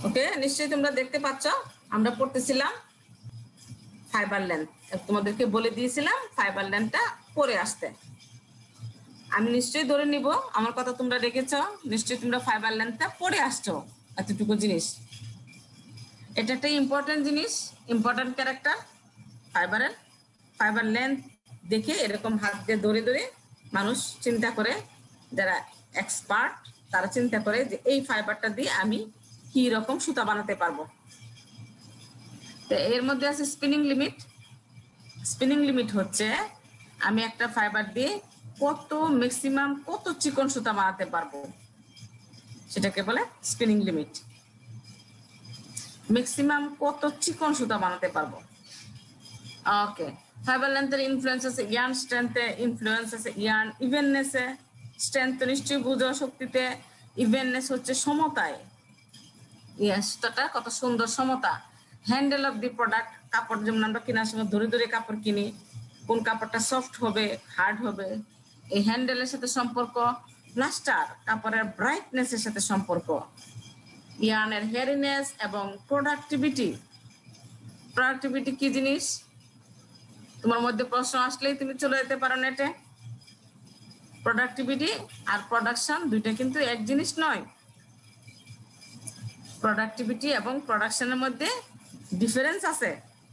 ওকে, নিশ্চয়ই তোমরা দেখতে পাচ্ছ আমরা পড়তেছিলাম ফাইবার লেন্থ। তোমাদেরকে বলে দিয়েছিলাম ফাইবার লেন্থটা পরে আসতে। আমি নিশ্চয়ই ধরে নিব আমার কথা তোমরা রেখেছ, নিশ্চয়ই তোমরা ফাইবার লেন্থটা পরে আসছো। এতটুকু জিনিস, এটা একটা ইম্পর্টেন্ট জিনিস, ইম্পর্টেন্ট ক্যারেক্টার ফাইবারের। ফাইবার লেন্থ দেখে এরকম হাত দিয়ে ধরে ধরে মানুষ চিন্তা করে, যারা এক্সপার্ট তারা চিন্তা করে যে এই ফাইবারটা দিয়ে আমি কি রকম সুতা বানাতে পারবো। তো এর মধ্যে আছে স্পিনিং লিমিট। স্পিনিং লিমিট হচ্ছে আমি একটা ফাইবার দিয়ে কত ম্যাক্সিমাম কত চিকন সুতা বানাতে পারবো, সেটাকে বলে স্পিনিং লিমিট। ম্যাক্সিমাম কত চিকন সুতা বানাতে পারবো। ওকে, ফাইবার লেন্থের ইনফ্লুয়েন্স আছে ইয়ার্ন স্ট্রেংথে, ইনফ্লুয়েন্স আছে ইয়ার্ন ইভেননেসে। স্ট্রেংথ নিশ্চয়ই বুঝো, শক্তিতে। ইভেননেস হচ্ছে সমতায়, সুতাটা কত সুন্দর সমতা। হ্যান্ডেল অফ দি প্রোডাক্ট, কাপড় যেমন আমরা কেনার সময় ধরে ধরে কাপড় কিনি, কোন কাপড়টা সফট হবে হার্ড হবে, এই হ্যান্ডেলের সাথে সম্পর্ক। প্লাস্টার, কাপড়ের ব্রাইটনেসের সাথে সম্পর্ক। ইয়ার্নের হেয়ারিনেস এবং প্রোডাক্টিভিটি। প্রোডাক্টিভিটি কি জিনিস? তোমার মধ্যে প্রশ্ন আসলেই তুমি চলে যেতে পারো নেটে। প্রোডাক্টিভিটি আর প্রোডাকশন দুইটা কিন্তু এক জিনিস নয়। প্রোডাক্টিভিটি এবং প্রোডাকশনের মধ্যে ডিফারেন্স আছে।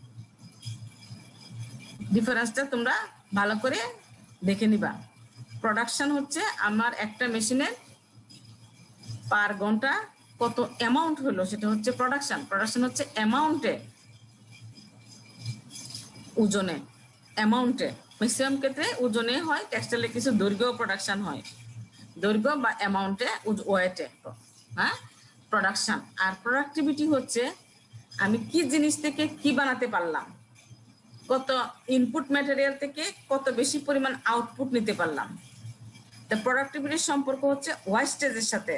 ডিফারেন্সটা তোমরা ভালো করে দেখে নিবা। প্রোডাকশন হচ্ছে আমার একটা মেশিনের পার ঘন্টা কত অ্যামাউন্ট হলো, সেটা হচ্ছে প্রোডাকশন। প্রোডাকশন হচ্ছে অ্যামাউন্টে, ওজনে, অ্যামাউন্টে। ম্যাক্সিমাম ক্ষেত্রে ওজনে হয়, টেক্সটাইলে কিছু দৈর্ঘ্য প্রোডাকশন হয়, দৈর্ঘ্য বা অ্যামাউন্টে, ওয়েটে। হ্যাঁ, প্রোডাকশন। আর প্রোডাক্টিভিটি হচ্ছে আমি কি জিনিস থেকে কি বানাতে পারলাম, কত ইনপুট ম্যাটেরিয়াল থেকে কত বেশি পরিমাণ আউটপুট নিতে পারলাম। তা প্রোডাক্টিভিটির সম্পর্ক হচ্ছে ওয়েস্টেজের সাথে।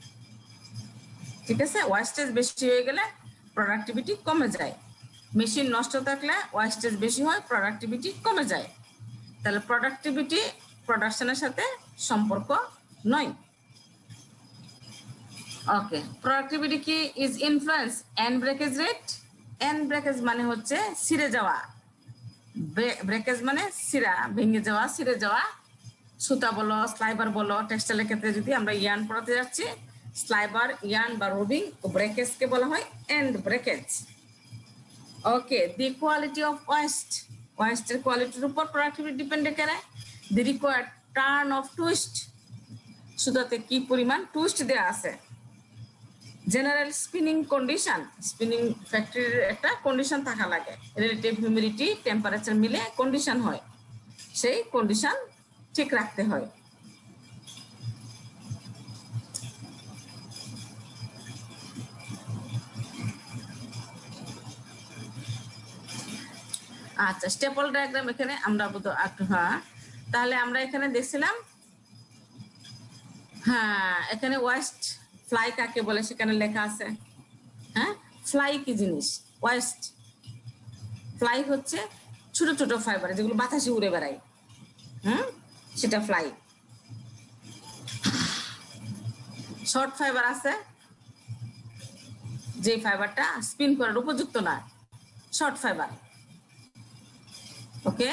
ঠিক আছে, ওয়েস্টেজ বেশি হয়ে গেলে প্রোডাক্টিভিটি কমে যায়। মেশিন নষ্ট থাকলে ওয়েস্টেজ বেশি হয়, প্রোডাক্টিভিটি কমে যায়। তাহলে প্রোডাক্টিভিটি প্রোডাকশনের সাথে সম্পর্ক নয়। ওকে, প্রোডাক্টিভিটি কি? Is influence and breakage rate. And breakage মানে হচ্ছে ছিঁড়ে যাওয়া, ব্রেকেজ মানে ছিঁড়া, ভেঙে যাওয়া, ছিঁড়ে যাওয়া। সুতা বলো, স্লাইবার বলো, টেক্সটাইলের ক্ষেত্রে যদি আমরা ইয়ার্ন পড়াতে যাচ্ছি, স্লাইবার, ইয়ার্ন বা রুবিং ও ব্রেকেজকে বলা হয় end breakage. Okay, the quality of waste. ওয়েস্টের কোয়ালিটির উপর প্রোডাক্টিভিটি ডিপেন্ড করে। The required turn of twist, সুতাতে কি পরিমাণ টুইস্ট দেওয়া আছে। জেনারেল স্পিনিং কন্ডিশন, স্পিনিং ফ্যাক্টরির একটা কন্ডিশন থাকা লাগে। রিলেটিভ হিউমিডিটি, টেম্পারেচার মিলে কন্ডিশন হয়, সেই কন্ডিশন ঠিক রাখতে হয়। আচ্ছা, স্টেপল ডায়াগ্রাম এখানে আমরা হ্যাঁ, তাহলে আমরা এখানে দেখছিলাম, হ্যাঁ এখানে ওয়েস্ট ফ্লাই কাকে বলে সেখানে লেখা আছে। হ্যাঁ, ফ্লাই কি জিনিস? ওয়েস্ট ফ্লাই হচ্ছে ছোট ছোট ফাইবার যেগুলো বাতাসে উড়ে বেড়ায়, সেটা ফ্লাই। শর্ট ফাইবার আছে যে ফাইবারটা স্পিন করার উপযুক্ত না, short fibre. Okay,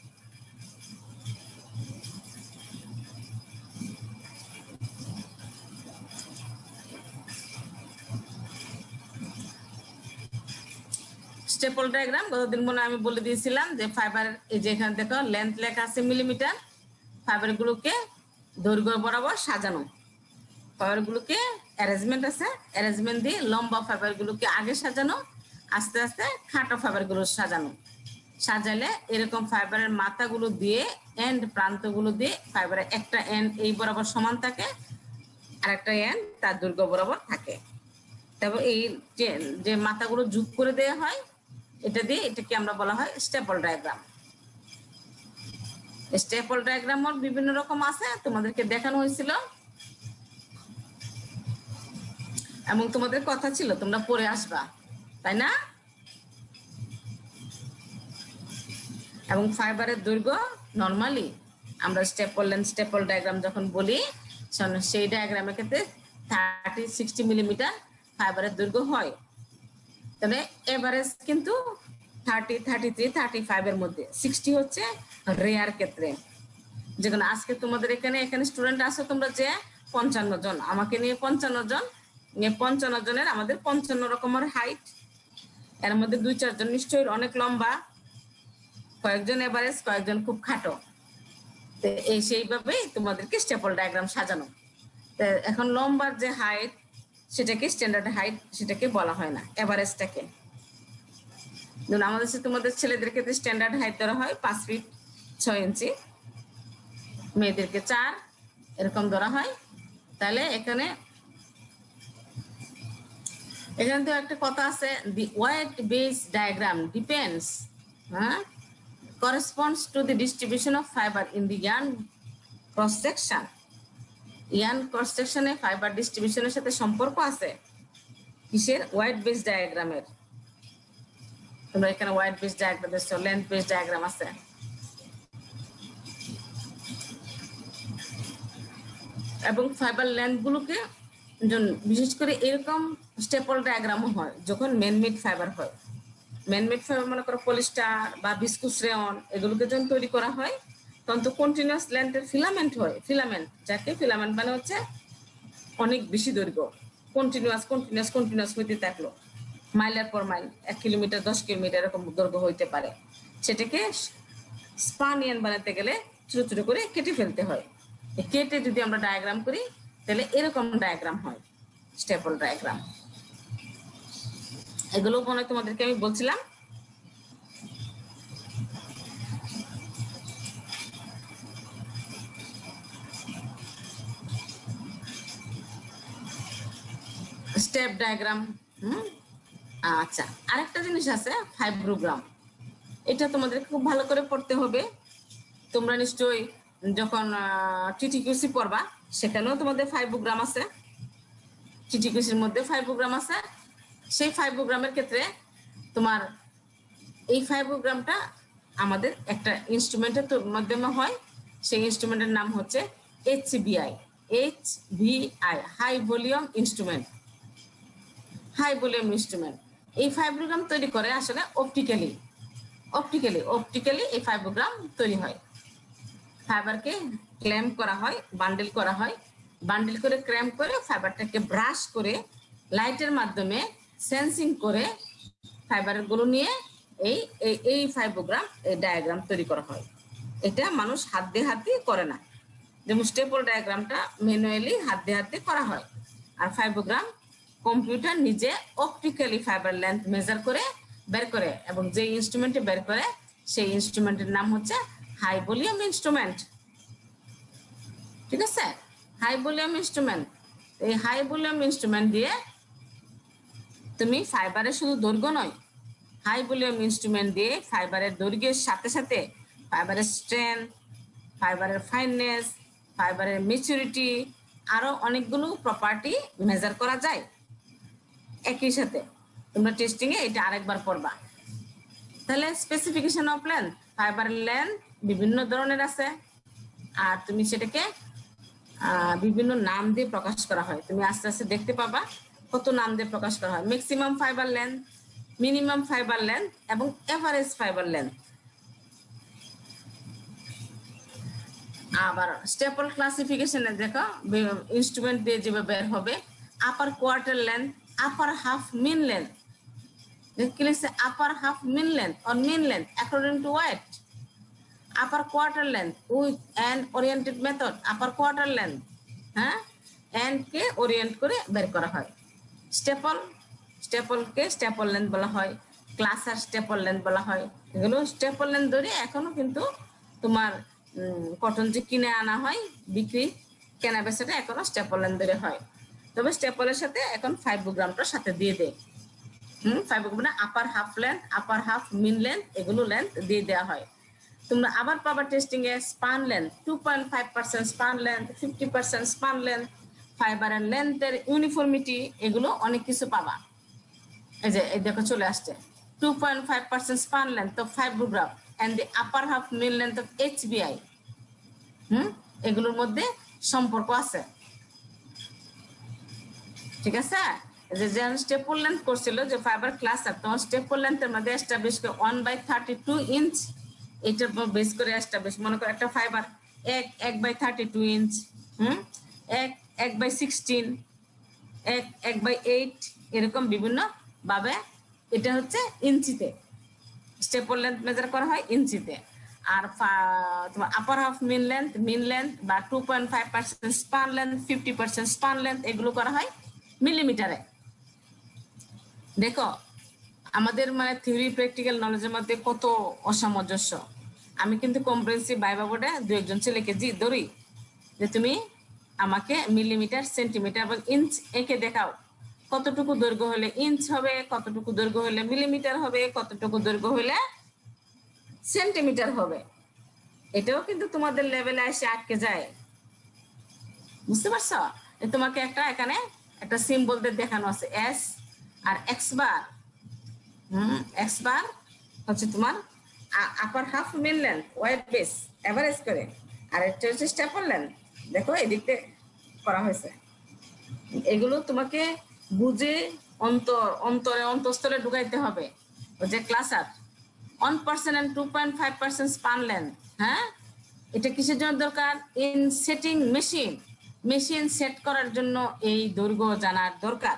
staple diagram গতদিন মনে আমি বলে দিয়েছিলাম যে ফাইবার, এই যে এখানে দেখো লেন্থ লেখা আছে মিলিমিটার। ফাইবার গুলোকে দৈর্ঘ্য বরাবর সাজানো, ফাইবার গুলোকে অ্যারেঞ্জমেন্ট আছে, অ্যারেঞ্জমেন্ট দিয়ে লম্বা ফাইবার গুলোকে আগে সাজানো, আস্তে আস্তে খাটো ফাইবার গুলো সাজানো। সাজালে এরকম ফাইবারের মাথাগুলো দিয়ে এন্ড প্রান্তগুলো দিয়ে ফাইবারের একটা এন্ড এই বরাবর সমান থাকে, আর একটা এন্ড তার দৈর্ঘ্য বরাবর থাকে। তারপর এই যে মাথাগুলো যোগ করে দেওয়া হয়, এটা দিয়ে এটাকে আমরা বলা হয় স্টেপল ডায়াগ্রাম। স্টেপল ডায়াগ্রাম বিভিন্ন রকম আছে, তোমাদেরকে দেখানো হয়েছিল এবং তোমাদের কথা ছিল তোমরা পড়ে আসবা, তাই না? এবং ফাইবারের দৈর্ঘ্য নরমালি আমরা স্টেপল ডায়াগ্রাম যখন বলি, সেই ডায়াগ্রামের ক্ষেত্রে 30-60 মিলিমিটার ফাইবারের দৈর্ঘ্য হয়, তাহলে এভারেজ কিন্তু 30, 33, 35 এর মধ্যে। 60 হচ্ছে রেয়ার ক্ষেত্রে। যেখানে আজকে তোমাদের এখানে স্টুডেন্ট আছে তোমরা যে 55 জন, আমাকে নিয়ে 55 জন, নিয়ে 55 জনের আমাদের 55 রকমের হাইট। এর মধ্যে 2-4 জন নিশ্চয়ই অনেক লম্বা, কয়েকজন এভারেজ, কয়েকজন খুব খাটো। তো এই সেইভাবেই তোমাদেরকে স্টেপল ডায়াগ্রাম সাজানো। তো এখন লম্বার যে হাইট সেটাকে স্ট্যান্ডার্ড হাইট সেটাকে বলা হয় না, এভারেজটাকে। ধরুন আমাদের তোমাদের ছেলেদের ক্ষেত্রে স্ট্যান্ডার্ড হাইট ধরা হয় 5 ফিট 6 ইঞ্চি, মেয়েদেরকে 4 এরকম ধরা হয়। তাহলে এখানে তো একটা কথা আছে, the weight base diagram depends corresponds to the distribution of fiber in the yarn cross section. Yarn cross সেকশনে ফাইবার ডিস্ট্রিবিউশনের সাথে সম্পর্ক আছে কিসের? ওয়েট বেস ডায়াগ্রামের। তোমরা এখানে ওয়েট বেস ডায়াগ্রাম দেখছো, লেন্থ বেস ডায়াগ্রাম আছে। এবং ফাইবার লেন্থ গুলোকে বিশেষ করে এরকম স্টেপল ডায়াগ্রামও হয় যখন ম্যানমেড ফাইবার হয়। ম্যানমেড ফাইবার মনে করো পলিস্টার বা ভিস্কোস রেয়ন, এগুলোকে যখন তৈরি করা হয় তখন তো কন্টিনিউয়াস লেন্থের ফিলামেন্ট হয়। ফিলামেন্ট যাকে ফিলামেন্ট মানে হচ্ছে অনেক বেশি দৈর্ঘ্য, কন্টিনিউয়াস হইতে থাকলো মাইলের পর মাইল, 1 কিলোমিটার 10 কিলোমিটার এরকম দৈর্ঘ্য হইতে পারে। সেটাকে স্পানিয়ান বানাতে গেলে ছোট ছোট করে কেটে ফেলতে হয়। কেটে যদি আমরা ডায়াগ্রাম করি তাহলে এরকম ডায়াগ্রাম হয়, স্টেপল ডায়াগ্রাম। এগুলো মনে তোমাদেরকে আমি বলছিলাম। Step diagram. আচ্ছা, আরেকটা জিনিস আছে ফাইব্রোগ্রাম। এটা তোমাদের খুব ভালো করে পড়তে হবে। তোমরা নিশ্চয়ই যখন টিটিকিউসি পড়বা সেখানেও তোমাদের ফাইব্রোগ্রাম আছে, টিটিকিউসির মধ্যে ফাইব্রোগ্রাম আছে। সেই ফাইব্রোগ্রামের ক্ষেত্রে তোমার এই ফাইব্রোগ্রামটা আমাদের একটা ইনস্ট্রুমেন্টের মাধ্যমে হয়। সেই ইনস্ট্রুমেন্টের নাম হচ্ছে HVI, high volume instrument. High volume instrument এই ফাইব্রোগ্রাম তৈরি করে আসলে অপটিক্যালি এই ফাইব্রোগ্রাম তৈরি হয়। ফাইবারকে ক্ল্যাম্প করা হয়, বান্ডেল করা হয়, বান্ডেল করে ক্ল্যাম্প করে ফাইবারটাকে ব্রাশ করে লাইটের মাধ্যমে সেন্সিং করে ফাইবারগুলো নিয়ে এই ফাইব্রোগ্রাম এই ডায়াগ্রাম তৈরি করা হয়। এটা মানুষ হাত দিয়ে করে না, যেমন স্টেপল ডায়াগ্রামটা ম্যানুয়ালি হাত দিয়ে করা হয়। আর ফাইব্রোগ্রাম কম্পিউটার নিজে অপটিক্যালি ফাইবার লেন্থ মেজার করে বের করে, এবং যে ইনস্ট্রুমেন্টে বের করে সেই ইনস্ট্রুমেন্টের নাম হচ্ছে হাই ভলিউম ইনস্ট্রুমেন্ট। ঠিক আছে, হাই ভলিউম ইনস্ট্রুমেন্ট। এই হাই ভলিউম ইনস্ট্রুমেন্ট দিয়ে তুমি ফাইবারের শুধু দৈর্ঘ্য নয়, হাই ভলিউম ইনস্ট্রুমেন্ট দিয়ে ফাইবারের দৈর্ঘ্যের সাথে সাথে ফাইবারের স্ট্রেংথ, ফাইবারের ফাইননেস, ফাইবারের ম্যাচুরিটি, আরো অনেকগুলো প্রপার্টি মেজার করা যায় একই সাথে। তোমরা টেস্টিং এ এটা আরেকবার পড়বা। তাহলে স্পেসিফিকেশন অফ লেন্থ, ফাইবারের লেন্থ বিভিন্ন ধরনের আছে, আর তুমি সেটাকে বিভিন্ন নাম দিয়ে প্রকাশ করা হয়। তুমি আস্তে আস্তে দেখতে পাবা কত নাম দিয়ে প্রকাশ করা হয়। Maximum fibre length, minimum fibre length এবং এভারেজ ফাইবার লেন্থ। আবার স্টেপল ক্লাসিফিকেশনে দেখো ইনস্ট্রুমেন্ট দিয়ে যেভাবে বের হবে, upper quarter length, upper half mean length, upper half mean length or mean length according to weight, upper quarter length with an oriented method, upper quarter length and কে orient করে বের করা হয়। স্টেপলকে স্টেপল লেন্থ বলা হয়, ক্লাসার staple length বলা হয়। এগুলো স্টেপল লেন্থ ধরে এখনো কিন্তু তোমার কটন যে কিনে আনা হয় বিক্রি কেনা বেচাটা এখনো স্টেপল লেন্থ ধরে হয়। তবে স্টেপলের সাথে এখন ফাইব্রোগ্রামটার সাথে দিয়ে দেয়। ফাইব্রোগ্রাম মানে upper half length, upper half mean length, এগুলো লেন্থ দিয়ে দেওয়া হয়। তোমরা আবার পাবা টেস্টিং এ span length, 2.5% span length, 50% span length, ফাইবারের লেন্থের ইউনিফর্মিটি, এগুলো অনেক কিছু পাবা। এই যে এই দেখো চলে আসছে 2.5% span length of fibrogram and the upper half mean length of HBI। এগুলোর মধ্যে সম্পর্ক আছে, ঠিক আছে। যে স্টেপল লেন্থ করছিল যে ফাইবার ক্লাস্টার, তোমার স্টেপল লেন্থের মধ্যে এস্টাবলিশ করে 1/32 ইঞ্চ, এটার বেস করে এস্টাবলিশ। মনে করো একটা ফাইবার 1/32 ইঞ্চ, 1/16, 1/8, এরকম বিভিন্ন ভাবে এটা হচ্ছে ইঞ্চিতে স্টেপল লেন্থ মেজার করা হয় ইঞ্চিতে। আর তোমার আপার হাফ মিন লেন্থ বা 2.5% স্পান লেন্থ, 50% স্পান লেন্থ, এগুলো করা হয় মিলিমিটারে। দেখো আমাদের মানে থিওরি প্র্যাকটিক্যাল নলেজের মধ্যে কত অসামঞ্জস্য। আমি কিন্তু কম্প্রিহেনসিভ ভাইভা বোর্ডে 2-1 ছেলেকে ধরি যে তুমি আমাকে মিলিমিটার, সেন্টিমিটার এবং ইঞ্চ এঁকে দেখাও, কতটুকু দৈর্ঘ্য হলে ইঞ্চ হবে, কতটুকু দৈর্ঘ্য হলে মিলিমিটার হবে, কতটুকু দৈর্ঘ্য হলে সেন্টিমিটার হবে। এটাও কিন্তু তোমাদের লেভেলে এসে আটকে যায়, বুঝতে পারছো? তোমাকে একটা এখানে একটা সিম্বল দিয়ে দেখানো আছে এস আর এক্স বার। এক্স বার হচ্ছে তোমার upper half mean length weight base average করে, আর এটা হচ্ছে স্টেপল লেন্থ। দেখো এদিকতে করা হয়েছে। এগুলো তোমাকে বুঝে অন্তঃস্থলে ঢুকাইতে হবে। ওই যে ক্লাসার 1% and 2.5% স্পান লেন্থ, হ্যাঁ, এটা কিসের জন্য দরকার? ইন সেটিং মেশিন সেট করার জন্য এই দৈর্ঘ্য জানার দরকার।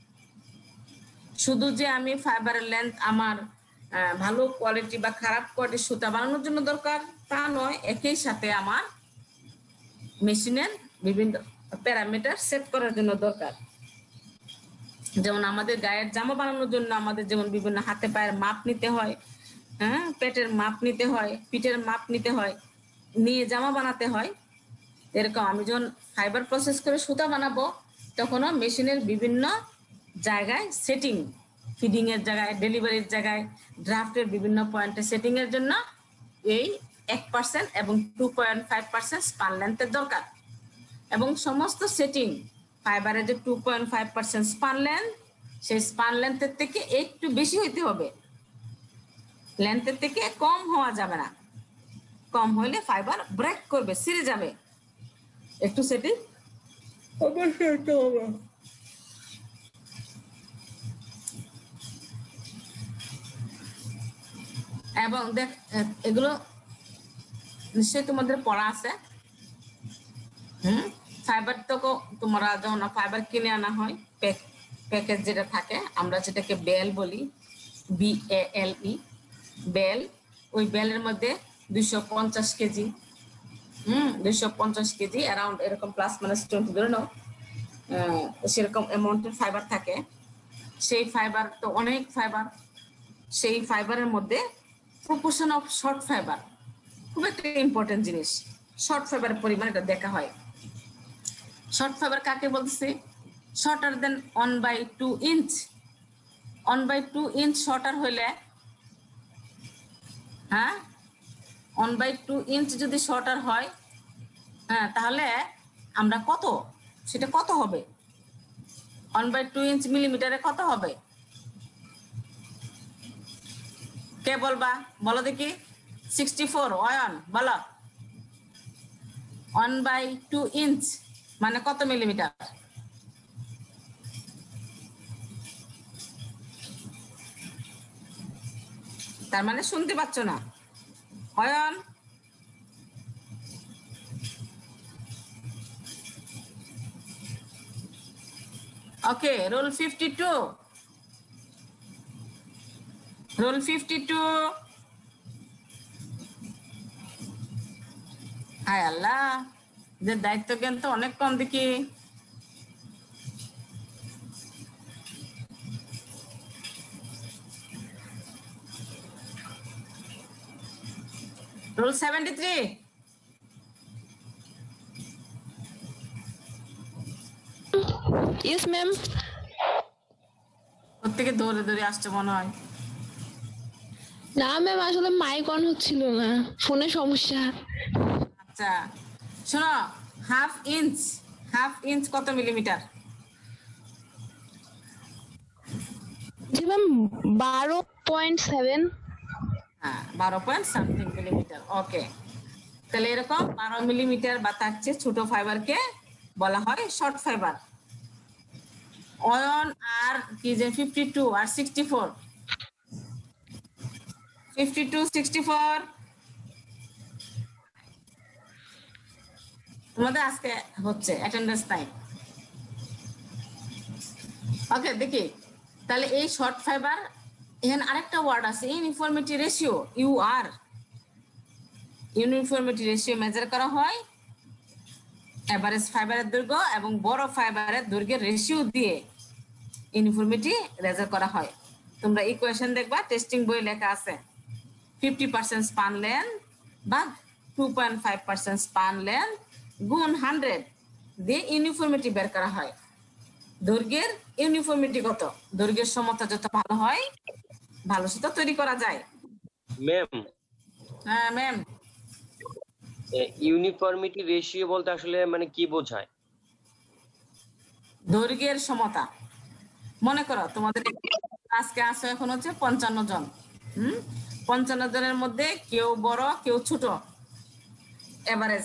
শুধু যে আমি ফাইবারের লেন্থ আমার ভালো কোয়ালিটি বা খারাপ কোয়ালিটির সুতা বানানোর জন্য দরকার তা নয়, একই সাথে আমার মেশিনের বিভিন্ন প্যারামিটার সেট করার জন্য দরকার। যেমন আমাদের গায়ের জামা বানানোর জন্য আমাদের যেমন বিভিন্ন হাতে পায়ের মাপ নিতে হয়, হ্যাঁ, পেটের মাপ নিতে হয়, পিঠের মাপ নিতে হয়, নিয়ে জামা বানাতে হয়। এরকম আমি যখন ফাইবার প্রসেস করে সুতা বানাবো তখনও মেশিনের বিভিন্ন জায়গায় সেটিং, ফিডিং এর জায়গায়, ডেলিভারির জায়গায়, ড্রাফটের বিভিন্ন পয়েন্টে সেটিং এর জন্য এই 1% এবং 2.5% স্পান লেন্থের দরকার। এবং সমস্ত সেটিং ফাইবারের যে 2.5% স্পান লেন্থ, সেই স্পান লেন্থের থেকে একটু বেশি হইতে হবে, লেন্থের থেকে কম হওয়া যাবে না। কম হইলে ফাইবার ব্রেক করবে, ছিঁড়ে যাবে। একটু সেটিং অবশ্যই হবে। এবং দেখ এগুলো নিশ্চয়ই তোমাদের পড়া আছে। ফাইবার তো তোমরা যখন ফাইবার কিনে আনা হয়, প্যাকেজ যেটা থাকে, আমরা যেটাকে বেল বলি, BALE, বেল, ওই বেলের মধ্যে 250 কেজি 250 কেজি অ্যারাউন্ড এরকম প্লাস মাইনাস 20 ধরে নাও, সেরকম অ্যামাউন্টের ফাইবার থাকে। সেই ফাইবার তো অনেক ফাইবার, সেই ফাইবারের মধ্যে প্রপোর্শন অফ শর্ট ফাইবার খুব একটা ইম্পর্টেন্ট জিনিস। শর্ট ফাইবারের পরিমাণ এটা দেখা হয়। শর্ট ফাইবার কাকে বলতেছে? Shorter than 1/2 inch. 1/2 inch shorter হইলে, হ্যাঁ, 1/2 ইঞ্চ যদি শর্টার হয়, হ্যাঁ, তাহলে আমরা কত, সেটা কত হবে? 1/2 ইঞ্চ মিলিমিটারে কত হবে? কে বলবা? বলো দেখি। 64 অয়ন বলো। 1/2 ইঞ্চ মানে কত মিলিমিটার? তার মানে শুনতে পাচ্ছ না অয়ন? Okay, roll 52, roll 52। হায় আল্লাহ, যে দায়িত্ব জ্ঞান তো অনেক কম দেখি। রোল 73। Yes ma'am. প্রত্যেকে দৌড়ে দৌড়ে আসছে মনে হয়। না ম্যাম, আসলে মাইক অন হচ্ছিল না, ফোনে সমস্যা। আচ্ছা শোনো, হাফ ইঞ্চ কত মিলিমিটার? জি ম্যাম, 12.7। হ্যাঁ, 12 মিলিমিটার। ওকে, তাহলে এরকম 12 মিলিমিটার বা তার চেয়ে ছোট ফাইবারকে বলা হয় শর্ট ফাইবার। অয়ন আর কি যে 52 আর 64 52 64 তোমাদের আজকে হচ্ছে অ্যাটেন্ডেন্স টাইম। ওকে দেখি তাহলে এই শর্ট ফাইবার এখানে আরেকটা ওয়ার্ড আছে uniformity ratio UR. Uniformity ratio measure করা হয় এভারেজ ফাইবারের দৈর্ঘ্য এবং বড় ফাইবারের দৈর্ঘ্যের রেশিও দিয়ে ইউনিফর্মিটি মেজার করা হয়। তোমরা ইকুয়েশন দেখবা টেস্টিং বই লেখা আছে 50% স্পান লেন্থ ভাগ 2.5% স্পান লেন্থ গুণ 100 দিয়ে ইউনিফর্মিটি বের করা হয়। দৈর্ঘ্যের ইউনিফর্মিটি কত? দৈর্ঘ্যের সমতা যত ভালো হয় ভালো সুতা তৈরি করা যায়। ম্যাম হ্যাঁ ম্যাম। ইউনিফর্মিটি রেশিও বলতে আসলে মানে কি বোঝায়? দৈর্ঘ্যের সমতা। মনে করো তোমাদের আজকে আসো এখন হচ্ছে 55 জন। 55 জনের মধ্যে কেউ বড় কেউ ছোট। এভারেজ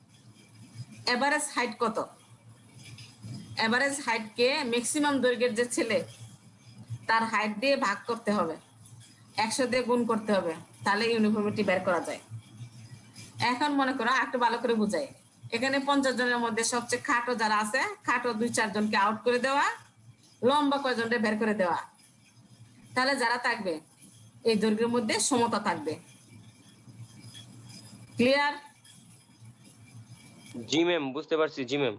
হাইট কত? এভারেজ হাইট কে ম্যাক্সিমাম দৈর্ঘ্যের যে ছেলে তার হাইট দিয়ে ভাগ করতে হবে, 100 দিয়ে গুণ করতে হবে, তাহলে ইউনিফর্মিটি বের করা যায়। এখন মনে করো একটু ভালো করে বুঝাই, এখানে 50 জনের মধ্যে সবচেয়ে খাটো যারা আছে খাটো 2-4 জনকে আউট করে দেওয়া, লম্বা কয়জনকে বের করে দেওয়া, তাহলে যারা থাকবে এই দৈর্ঘ্যের মধ্যে সমতা থাকবে। ক্লিয়ার? জি ম্যাম বুঝতে পারছি। জি ম্যাম।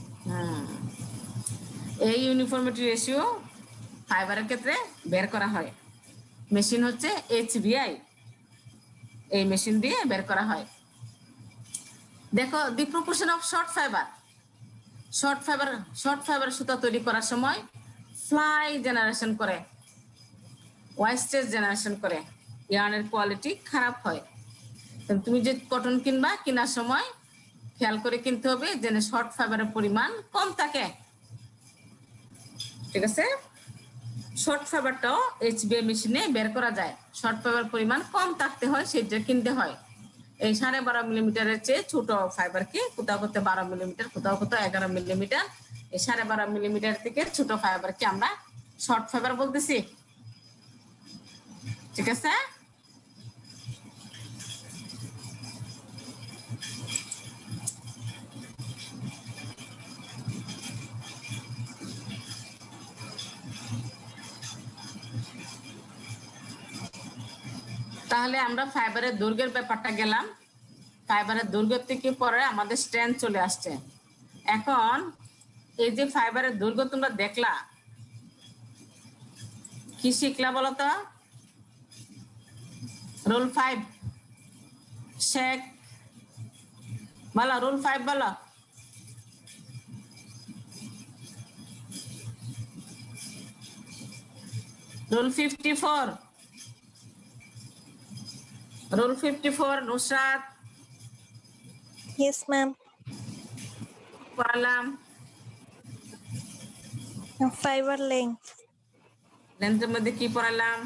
এই ইউনিফর্মিটি রেশিও ফাইবারের ক্ষেত্রে বের করা হয়। মেশিন হচ্ছে HBI, এই মেশিন দিয়ে বের করা হয়। দেখো the proportion of short fibre সুতা তৈরি করার সময় ফ্লাই জেনারেশন করে, ওয়েস্টেজ জেনারেশন করে, ইয়ার্নের কোয়ালিটি খারাপ হয়। তুমি যে কটন কিনবা কেনার সময় খেয়াল করে কিনতে হবে যেন শর্ট ফাইবারের পরিমাণ কম থাকে। ঠিক আছে? শর্ট ফাইবারটাও HBI মেশিনে বের করা যায়। শর্ট ফাইবার পরিমাণ কম থাকতে হয় সেটা কিনতে হয়। এই 12.5 মিলিমিটারের চেয়ে ছোট ফাইবারকে কোথাও কোথাও 12 মিলিমিটার, কোথাও কোথাও 11 মিলিমিটার, এই 12.5 মিলিমিটার থেকে ছোট ফাইবারকে আমরা শর্ট ফাইবার বলতেছি। ঠিক আছে? তাহলে আমরা ফাইবারের দৈর্ঘ্যের ব্যাপারটা গেলাম। ফাইবারের দৈর্ঘ্য থেকে পরে আমাদের স্ট্রেন্থ চলে আসছে। এখন এই যে ফাইবারের দৈর্ঘ্য তোমরা দেখলা, কি শিখলা বলো তো? রুল 5 শেখ বলো, রুল 5 বলো। Roll 54, roll 54 Nusrat Yes, ma'am. পড়ালাম। Fiber length. লেন্থের মধ্যে কি পড়ালাম?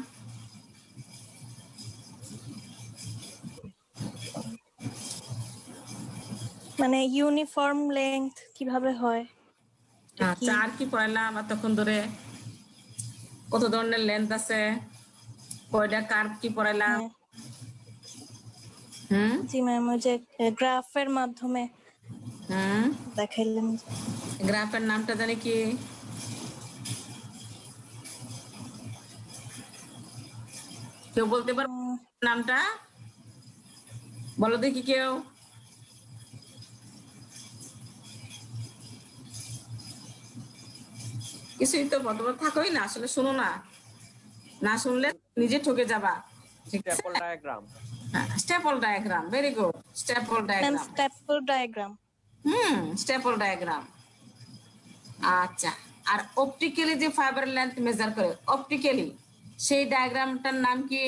মানে ইউনিফর্ম লেংথ কিভাবে হয়? আচ্ছা, আর কি পড়ালাম এতক্ষণ ধরে? কত ধরনের লেন্থ আছে, কয়টা কার্ভ কি পড়ালাম? জি ম্যাম, ওই যে গ্রাফের মাধ্যমে দেখাইলেন। গ্রাফের নামটা জানি কি? কেউ বলতে পারো নামটা? বলো দেখি কেউ। কিছুই তো বর্তমান থাকোই না, আসলে শুনো না, না শুনলে নিজে ঠকে যাবা। ঠিক আছে? Staple diagram. Staple diagram, very good. Staple diagram. Staple diagram. Staple diagram. আচ্ছা, আর অপটিক্যালি যে ফাইবার লেন্থ মেজার করে অপটিক্যালি, সেই ডায়াগ্রামটার নাম কি?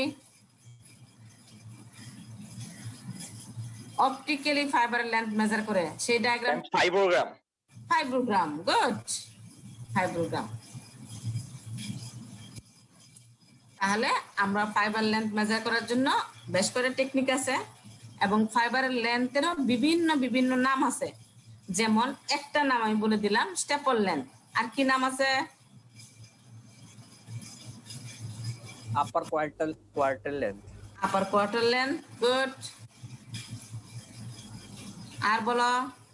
অপটিক্যালি ফাইবার লেন্থ মেজার করে সেই ডায়াগ্রাম ফাইব্রোগ্রাম। ফাইব্রোগ্রাম, গুড, ফাইব্রোগ্রাম। তাহলে আমরা ফাইবার লেন্থ মেজার করার জন্য বেশ করে টেকনিক আছে, এবং ফাইবারের লেন্থেরও বিভিন্ন বিভিন্ন নাম আছে। যেমন একটা নাম আমি বলে দিলাম, স্ট্যাপল লেন্থ। আর কি নাম আছে? upper quarter length. Upper quarter length, good. আর বলো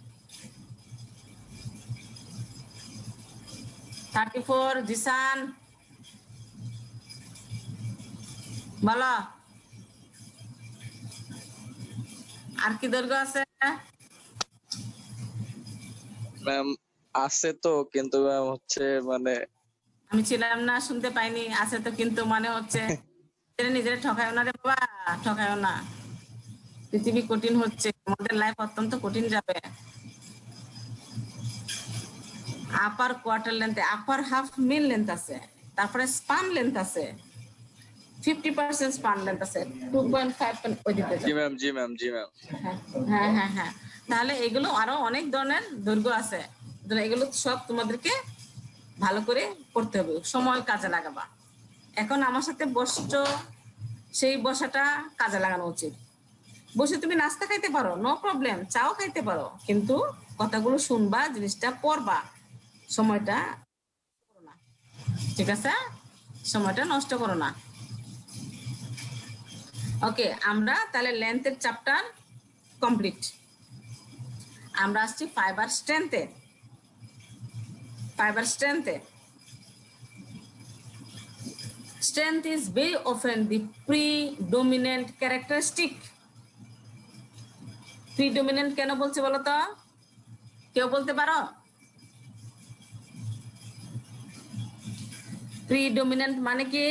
34 জিসান, বলো আর কি দৈর্ঘ্য আছে? ম্যাম আছে তো, কিন্তু ম্যাম হচ্ছে মানে আমি ছিলাম না, শুনতে পাইনি। আছে তো কিন্তু মানে হচ্ছে নিজেরা ঠকায়ও না রে বাবা, ঠকায়ও না। পৃথিবী কঠিন হচ্ছে, আমাদের লাইফ অত্যন্ত কঠিন যাবে। Upper quarter length, upper half mean length আছে, তারপরে স্পান লেন্থ আছে, 50% স্পান লেন্থ আছে, 2.5 ওই দিকে যাও। জি ম্যাম, জি ম্যাম, জি ম্যাম। হ্যাঁ হ্যাঁ হ্যাঁ, তাহলে এগুলো আরো অনেক ধরনের দৈর্ঘ্য আছে, এগুলো সব তোমাদেরকে ভালো করে করতে হবে, সময় কাজে লাগাবা। এখন আমার সাথে বসছো, সেই বসাটা কাজে লাগানো উচিত। বসে তুমি নাস্তা খাইতে পারো, নো প্রবলেম, চাও খাইতে পারো, কিন্তু কথাগুলো শুনবা, জিনিসটা পড়বা, সময়টা করো না, ঠিক আছে? সময়টা নষ্ট করো না। ওকে, আমরা তাহলে লেন্থের চ্যাপ্টার কমপ্লিট। আমরা আসছি ফাইবার স্ট্রেংথে। ফাইবার স্ট্রেংথে, strength is very often the predominant characteristic. predominant কেন বলছে বলো তো? কেউ বলতে পারো? predominant মানে কি?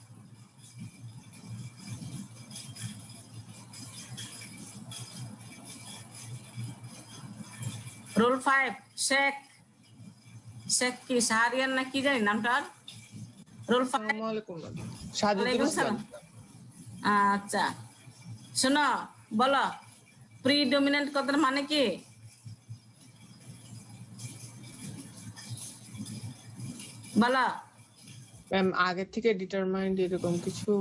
রোল 5 শেখ, শেখ কি শাহরিয়ার না কি জানি নামটা? রোল 5। আসসালামু আলাইকুম ম্যাম। সাজিদুল ইসলাম। আচ্ছা শোনো, বলো প্রিডমিনেন্ট কথার মানে কি? বলো। ম্যাম আগে থেকে ডিটারমাইন্ড এরকম কিছু।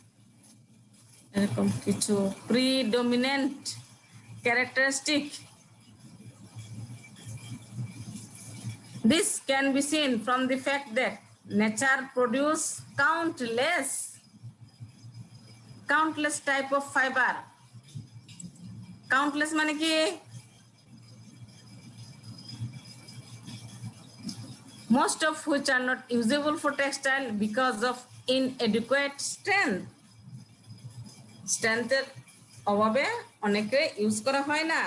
এরকম কিছু predominant characteristic. This can be seen from the fact that nature produce countless type of fiber. Countless মানে কি? Most of which are not usable for textile because of inadequate strength. স্ট্রেংথের অভাবে অনেকে ইউজ করা হয় না।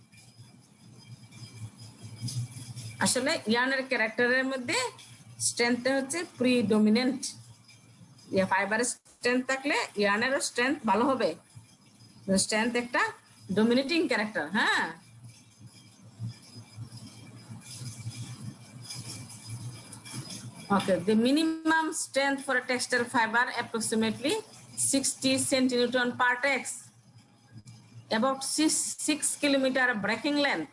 আসলে ইয়ার্নের ক্যারেক্টারের মধ্যে স্ট্রেংথ হচ্ছে প্রিডমিনেন্ট। ফাইবারের স্ট্রেংথ থাকলে ইয়ার্নেরও স্ট্রেংথ ভালো হবে। স্ট্রেংথ একটা ডমিনেটিং ক্যারেক্টার। হ্যাঁ, okay, the minimum strength for a textile fiber approximately 60 centinewton per tex, about 6 kilometer breaking length.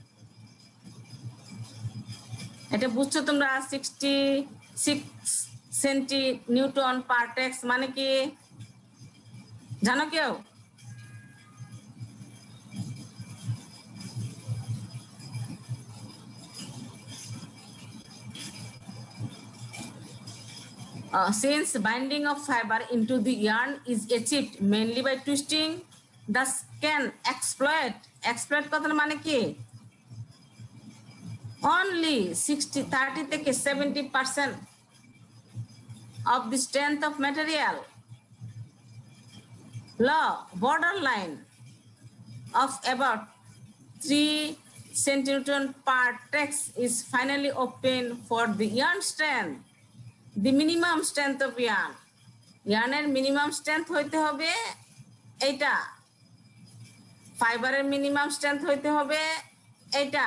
এটা বুঝছো তোমরা? 66 সেন্টিনিউটন পার টেক্স মানে কি জানো কেউ? Since binding of fiber into the yarn is achieved mainly by twisting, thus can exploit কথার মানে কি? Only 30 থেকে 70% of the strength of material. Law borderline of about 3 centinewton per tex is finally obtained for the yarn strength. The minimum strength of yarn. Yarn minimum strength হইতে হবে এইটা, ফাইবারের minimum strength হইতে হবে এইটা।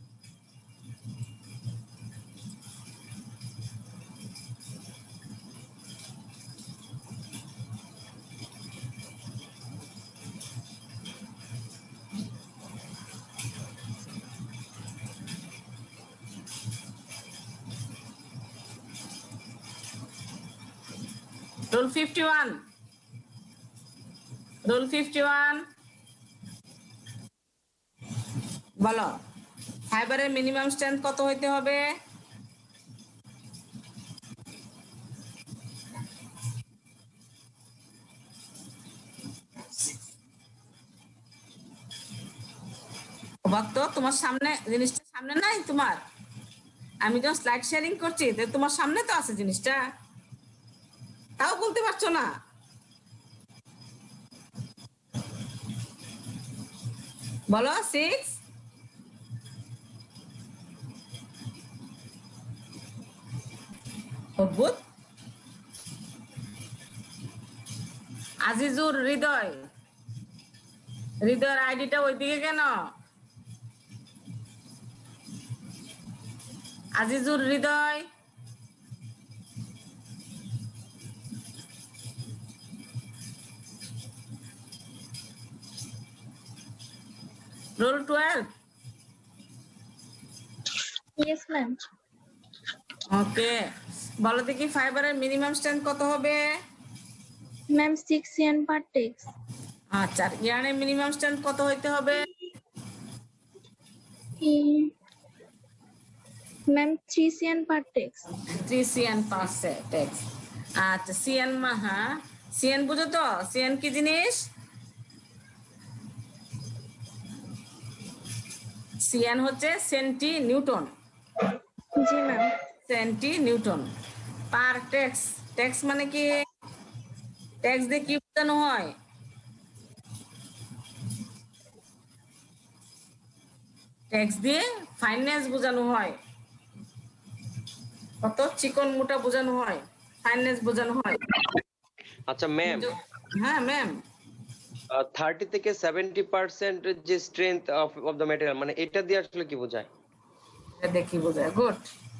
Rule 51. Rule 51. বলো ফাইবারের minimum strength কত হইতে হবে? অবাক তো, তোমার সামনে জিনিসটা সামনে নাই তোমার, আমি যখন স্লাইড শেয়ারিং করছি তো তোমার সামনে তো আছে জিনিসটা, তাও বলতে পারছো না। বলো 6। অদ্ভুত। আজিজুর হৃদয়, হৃদয়ের আইডিটা ওইদিকে কেন? Azizur Hridoy, roll 12। Yes, ma'am. Okay, বলো দেখি ফাইবারের মিনিমাম স্ট্রেংথ কত হবে? Ma'am, 6 cn per text. আচ্ছা, ইয়ার্নের মিনিমাম স্ট্রেংথ কত হইতে হবে? Ma'am, 3 cn per text. 3 cn per text। আচ্ছা, সিএন হ্যাঁ, সিএন বুঝো তো? সিএন কি জিনিস? সিএন হচ্ছে সেন্টি নিউটন। জি ma'am. Centinewton per tex. Tex মানে কি? টেক্স দিয়ে কি বোঝানো হয়? টেক্স দিয়ে ফাইন্যান্স বোঝানো হয়, কত চিকন মোটা বোঝানো হয়, ফাইন্যান্স বোঝানো হয়। আচ্ছা ম্যাম, হ্যাঁ ম্যাম। 30 থেকে 70% যে স্ট্রেংথ অফ দ্য ম্যাটেরিয়াল, মানে এটা দিয়ে আসলে কি বোঝায়? দেখি বোঝায়। গুড।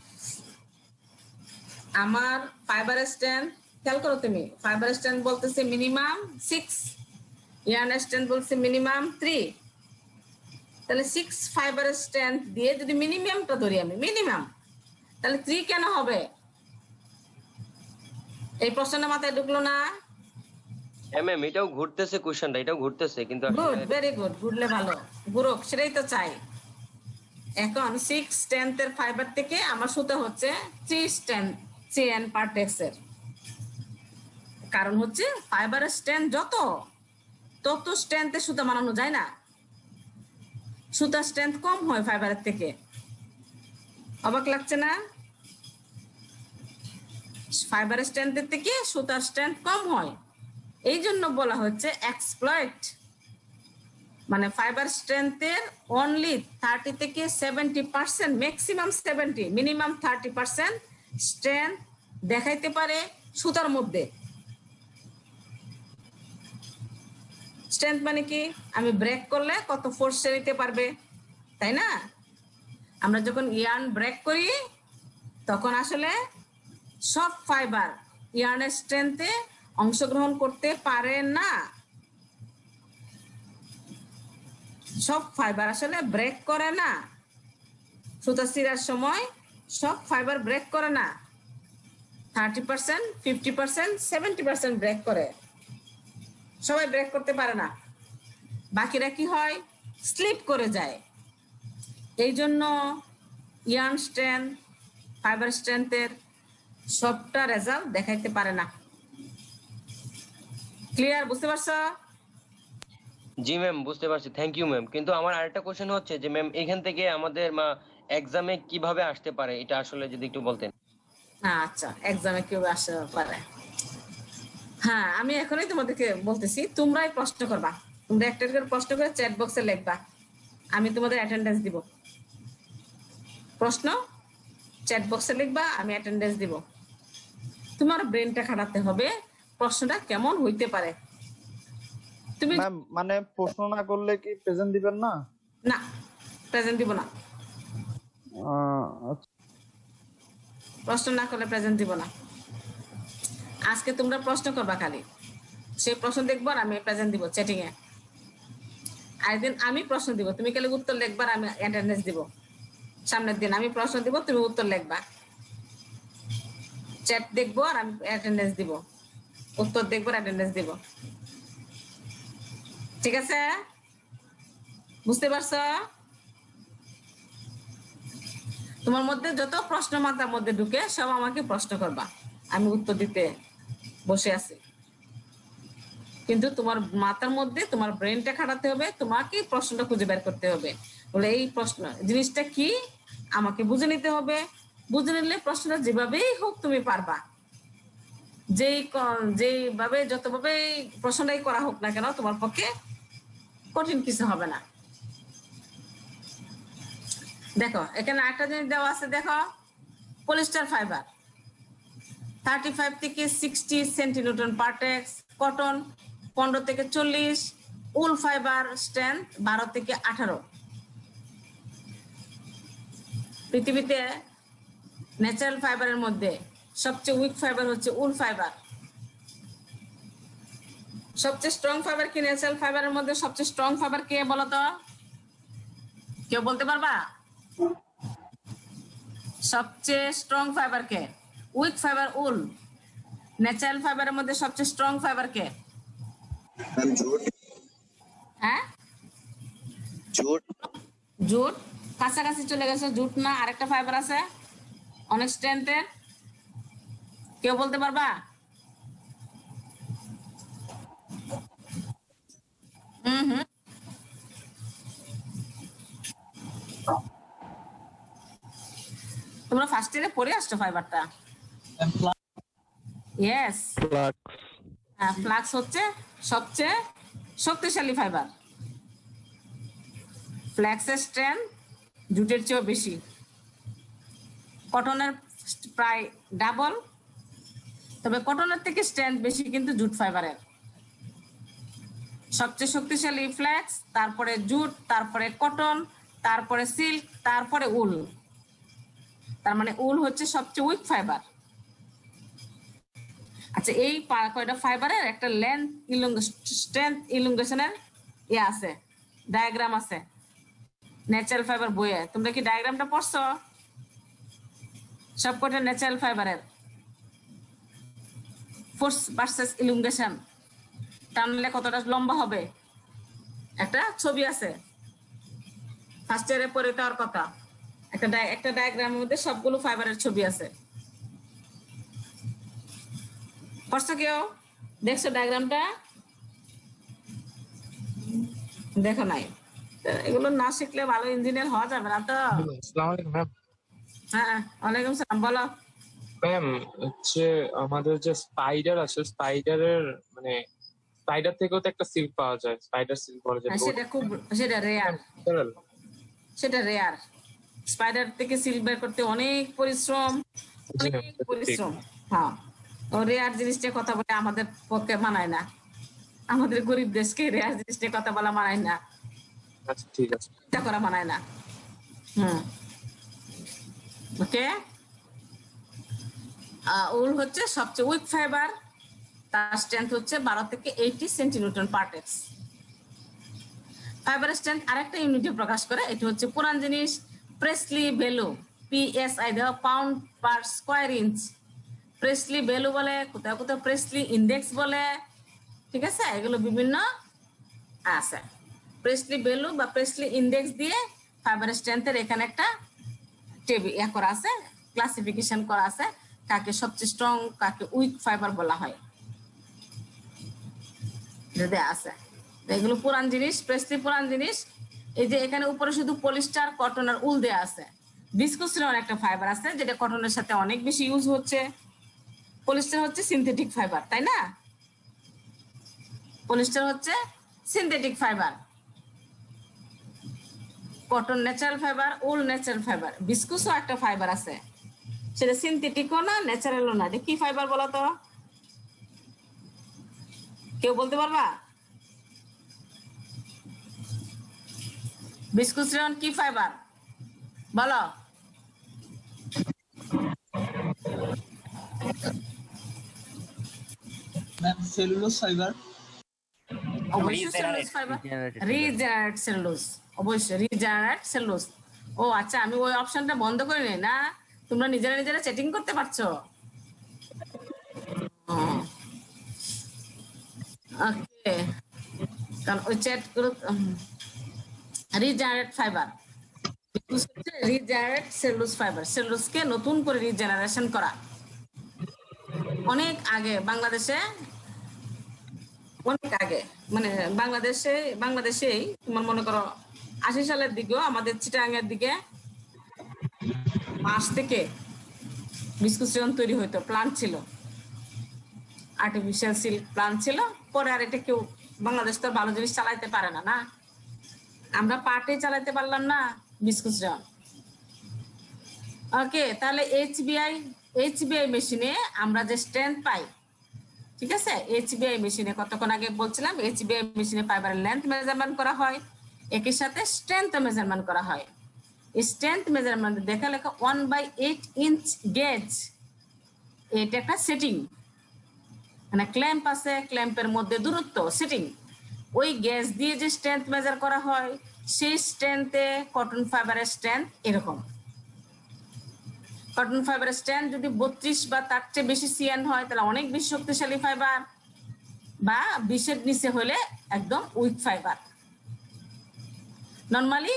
আমার ফাইবার স্ট্যান্ড খেয়াল করো তুমি, ফাইবার স্ট্যান্ড বলতেছে মিনিমাম 6, ইয়ার্ন স্ট্যান্ড বলছে মিনিমাম 3। তাহলে 6 ফাইবার স্ট্যান্ড দিয়ে যদি মিনিমামটা ধরি আমি, মিনিমাম, তাহলে 3 কেন হবে? এই প্রশ্নটা মাথায় ঢুকলো না? হ্যাঁ ম্যাম, এটাও ঘুরতেছে কোশ্চেনটা, এটাও ঘুরতেছে কিন্তু গুড, ভেরি গুড, ঘুরলে ভালো, ঘুরুক, সেটাই তো চাই। এখন 6 স্ট্রেংথের ফাইবার থেকে আমার সুতা হচ্ছে 3 স্ট্রেংথ CN পার টেক্সের। কারণ হচ্ছে ফাইবারের স্ট্রেংথ তত স্ট্রেংথের সুতা বানানো যায় না, সুতার স্ট্রেংথ কম হয় ফাইবারের থেকে। অবাক লাগছে না? ফাইবারের স্ট্রেংথের থেকে সুতার স্ট্রেংথ কম হয়, এই জন্য বলা হচ্ছে এক্সপ্লয়েট। মানে ফাইবার স্ট্রেংথের অনলি 30 থেকে 70%, ম্যাক্সিমাম 70, মিনিমাম 30% স্ট্রেংথ দেখাইতে পারে সুতার মধ্যে। স্ট্রেংথ মানে কি? আমি ব্রেক করলে কত ফোর্স নিতে পারবে, তাই না? আমরা যখন ইয়ার্ন ব্রেক করি তখন আসলে সব ফাইবার ইয়ার্নের স্ট্রেংথে অংশগ্রহণ করতে পারে না। সব ফাইবার আসলে ব্রেক করে না, সুতা ছিঁড়ার সময় সব ফাইবার ব্রেক করে না। 30%, 50%, 70% ব্রেক করে, সবাই ব্রেক করতে পারে না। বাকিরা কি হয়? স্লিপ করে যায়। এই জন্য ইয়ার্ন স্ট্রেংথ, ফাইবার স্ট্রেংথের সবটা রেজাল্ট দেখাইতে পারে না। ক্লিয়ার? বুঝতে পারছো? জি ম্যাম, বুঝতে পারছি, থ্যাংক ইউ ম্যাম। কিন্তু আমার আরেকটা কোশ্চেন হচ্ছে যে ম্যাম, এখান থেকে আমাদের এক্সামে কিভাবে আসতে পারে, এটা আসলে যদি একটু বলতেন। আচ্ছা, এক্সামে কেউ আসতে পারে? হ্যাঁ, আমি এখনই তোমাদেরকে বলতেছি, তোমরাই প্রশ্ন করবা, তোমরা একটা করে প্রশ্ন করে চ্যাট বক্সে লিখবা, আমি তোমাদের অ্যাটেন্ডেন্স দিব। প্রশ্ন চ্যাট বক্সে লিখবা, আমি অ্যাটেন্ডেন্স দিব। তোমার ব্রেনটা খাটাতে হবে প্রশ্নটা কেমন হইতে পারে। তুমি ম্যাম মানে প্রশ্ন না করলে কি প্রেজেন্ট দিবেন না? না, প্রেজেন্ট দিব না। আচ্ছা। প্রশ্ন না করলে প্রেজেন্ট দিব না। আজকে তোমরা প্রশ্ন করবা খালি, সেই প্রশ্ন দেখবো আর আমি প্রেজেন্ট দিব চ্যাটিং এ। আরেকদিন আমি প্রশ্ন দিব, তুমি খালি উত্তর লিখবা আর আমি অ্যাটেন্ডেন্স দিব। সামনের দিন আমি প্রশ্ন দিব, তুমি উত্তর লিখবা, চ্যাট দেখবো আর আমি অ্যাটেন্ডেন্স দিব, উত্তর দেখবো আর অ্যাটেন্ডেন্স দিব। ঠিক আছে? বুঝতে পারছো? তোমার মধ্যে যত প্রশ্ন মাথার মধ্যে ঢুকে সব আমাকে প্রশ্ন করবা, আমি উত্তর দিতে বসে আছি। কিন্তু তোমার মাথার মধ্যে তোমার ব্রেনটা খাটাতে হবে, তোমাকে প্রশ্নটা খুঁজে বের করতে হবে। বলে এই প্রশ্ন জিনিসটা কি আমাকে বুঝে নিতে হবে, বুঝে নিলে প্রশ্নটা যেভাবেই হোক তুমি পারবা, যেভাবে যতভাবে প্রশ্নটাই করা হোক না কেন তোমার পক্ষে কঠিন কিছু হবে না। দেখো এখানে একটা জিনিস দেওয়া আছে, দেখো পলিস্টার ফাইবার 35 থেকে 60 সেন্টিনিউটন পার টেক্স, কটন 15 থেকে 40, উল ফাইবার স্ট্রেংথ 12 থেকে 18। পৃথিবীতে ন্যাচারাল ফাইবারের মধ্যে সবচেয়ে উইক ফাইবার হচ্ছে উল ফাইবার। সবচেয়ে স্ট্রং ফাইবার কি ন্যাচারাল ফাইবারের মধ্যে? সবচেয়ে স্ট্রং ফাইবার কে বলো তো, কেউ বলতে পারবা? সবচেয়ে স্ট্রং ফাইবার কে? Weak fibre wool. ন্যাচারাল ফাইবারের মধ্যে সবচেয়ে স্ট্রং ফাইবার কে? হ্যাঁ জুট। জুট কাছাকাছি চলে গেছে, জুট না, আরেকটা ফাইবার আছে অনেক স্ট্রেংথের, কেউ বলতে পারবা? তোমরা ফার্স্ট ইয়ারে পড়ে আসছো ফাইবারটা? ইয়েস, ফ্লাক্স হচ্ছে সবচেয়ে শক্তিশালী ফাইবার। ফ্ল্যাক্সের স্ট্রেংথ জুটের চেয়েও বেশি, কটনের প্রায় ডাবল, তবে কটনের থেকে স্ট্রেংথ বেশি কিন্তু জুট ফাইবারের। সবচেয়ে শক্তিশালী ফ্ল্যাক্স, তারপরে জুট, তারপরে কটন, তারপরে সিল্ক, তারপরে উল। তার মানে উল হচ্ছে সবচেয়ে উইক ফাইবার। আচ্ছা, এই কয়টা ফাইবারের একটা লেন্থ স্ট্রেংথ ইলংগেশনের ইয়ে আছে, ডায়াগ্রাম আছে ন্যাচারাল ফাইবার বইয়ে। তোমরা কি ডায়াগ্রামটা পড়ছো? সবকটা ন্যাচারাল ফাইবারের ফোর্স ভার্সেস ইলংগেশন, টানলে কতটা লম্বা হবে একটা ছবি আছে, ফার্স্ট ইয়ারে পড়ে দেওয়ার কথা। একটা ডায়াগ্রামের মধ্যে সবগুলো ফাইবারের ছবি আছে। পড়ছো কেউ? দেখছো ডায়াগ্রামটা? দেখো নাই? এগুলো না শিখলে ভালো ইঞ্জিনিয়ার হওয়া যাবে না তো। হ্যাঁ, ওয়ালাইকুম সালাম, বলো। ম্যাম হচ্ছে আমাদের যে স্পাইডার আছে, স্পাইডারের মানে স্পাইডার থেকেও তো একটা সিল্ক পাওয়া যায়, স্পাইডার সিল্ক বলা যায়। সেটা রেয়ার, সেটা রেয়ার। স্পাইডার থেকে সিল্ক বের করতে অনেক পরিশ্রম, হ্যাঁ। ও রেয়ার জিনিসটার কথা বলে আমাদের পক্ষে মানায় না, আমাদের গরিব দেশকে রেয়ার জিনিসটার কথা বলা মানায় না। আচ্ছা ঠিক আছে, এটা করা মানায় না। ওকে, উল হচ্ছে সবচেয়ে উইক ফাইবার, তার স্ট্রেংথ হচ্ছে 12 থেকে 80 centinewton per tex. Fibre strength আরেকটা ইউনিটে প্রকাশ করে, এটা হচ্ছে পুরান জিনিস, প্রেসলি ভ্যালু, PSI দেওয়া, pound per square inch. Pressley value বলে, কোথাও কোথাও প্রেসলি ইন্ডেক্স বলে, ঠিক আছে? এগুলো বিভিন্ন আছে। প্রেসলি ভ্যালু বা প্রেসলি ইন্ডেক্স দিয়ে ফাইবার স্ট্রেংথের এখানে একটা টেবিল করা আছে, ক্লাসিফিকেশন করা আছে, কাকে সবচেয়ে স্ট্রং কাকে উইক ফাইবার বলা হয়, এটা আছে। এগুলো পুরান জিনিস, প্রেসলি পুরান জিনিস। এই যে এখানে উপরে শুধু পলিস্টার, কটন আর উল দেয়া আছে। ভিসকোসিলন একটা ফাইবার আছে যেটা কটনের সাথে অনেক বেশি ইউজ হচ্ছে। পলিস্টার হচ্ছে সিনথেটিক ফাইবার, তাই না? পলিস্টার হচ্ছে synthetic fibre, cotton natural fibre, wool natural fibre. ভিসকোসও একটা ফাইবার আছে, সেটা সিনথেটিকও না ন্যাচারালও না। এটা কি ফাইবার বলো তো, কেউ বলতে পারবা? ভিসকোসিলন কি ফাইবার বলো? Cellulose fibre. অবশ্যই সেলুলোজ ফাইবার, রিজেনারেট সেলুলোজ, অবশ্যই রিজেনারেট সেলুলোজ। ও আচ্ছা, আমি ওই অপশনটা বন্ধ করে নিই না, তোমরা নিজেরা নিজেরা চ্যাটিং করতে পারছো। ওকে, কারণ ওই চ্যাট গুলো regenerate fibre, regenerate cellulose fibre, সেলুলোজকে নতুন করে রিজেনারেশন করা। অনেক আগে বাংলাদেশে, অনেক আগে মানে বাংলাদেশেই তোমার মনে করো 80 সালের দিকেও আমাদের চিটাগাংয়ের দিকে মাছ থেকে বিস্কুট রেয়ন তৈরি হইতো, প্লান্ট ছিল, আর্টিফিশিয়াল সিল্ক প্লান্ট ছিল। পরে আর এটা কেউ, বাংলাদেশ তো ভালো জিনিস চালাইতে পারে না, না আমরা পাটে চালাইতে পারলাম না বিস্কুট রেয়ন। ওকে, তাহলে এইচবিআই মেশিনে আমরা যে স্ট্রেংথ পাই, ঠিক আছে, এইচবিআই মেশিনে কতক্ষণ আগে বলছিলাম, এইচবিআই মেশিনে ফাইবারের লেন্থ মেজারমেন্ট করা হয়, একই সাথে স্ট্রেংথ মেজারমেন্ট করা হয়। স্ট্রেংথ মেজারমেন্ট দেখা লেখা 1/8 ইঞ্চ গেজ, এটা একটা সেটিং, মানে ক্ল্যাম্প আছে, ক্ল্যাম্পের মধ্যে দূরত্ব সেটিং, ওই গেজ দিয়ে যে স্ট্রেংথ মেজার করা হয়, সেই স্ট্রেংথে কটন ফাইবারের স্ট্রেংথ এরকম। কটন ফাইবারের স্ট্রেংথ যদি 32 বা তার চেয়ে বেশি সিএন হয় তাহলে অনেক বেশি শক্তিশালী ফাইবার, বা 20-এর নিচে হলে একদম উইক ফাইবার। নর্মালি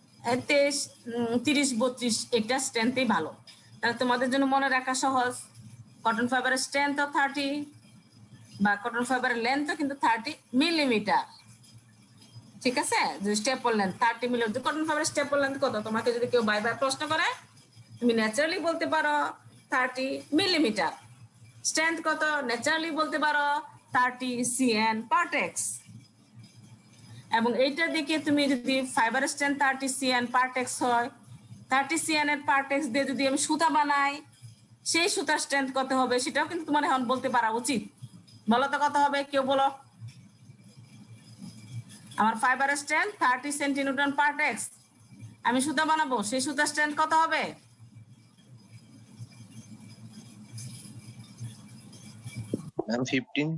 30-32 এটা স্ট্রেংথই ভালো। তাহলে তোমাদের জন্য মনে রাখা সহজ, কটন ফাইবারের স্ট্রেংথও 30 বা কটন ফাইবারের লেন্থও কিন্তু 30 মিলিমিটার, ঠিক আছে। যে স্টেপল লেন্থ 30 মিলিমিটার, কটন ফাইবারের স্টেপল লেন্থ কত, তোমাকে যদি কেউ বারবার প্রশ্ন করে তুমি ন্যাচারালি বলতে পারো 30 মিলিমিটার। স্ট্রেংথ কত, ন্যাচারালি বলতে পারো 30 CN পার টেক্স। এবং এইটা দেখে তুমি যদি fibre strength 30 CN per tex হয়, 30 CN এর পার টেক্স দিয়ে যদি আমি সুতা বানাই, সেই সুতার স্ট্রেংথ কত হবে সেটাও কিন্তু তোমার এখন বলতে পারা উচিত। বলো তো কত হবে, কেউ বলো। আমার fibre strength 30 centinewton per tex, আমি সুতা বানাবো, সেই সুতার স্ট্রেংথ কত হবে? ম্যাম 15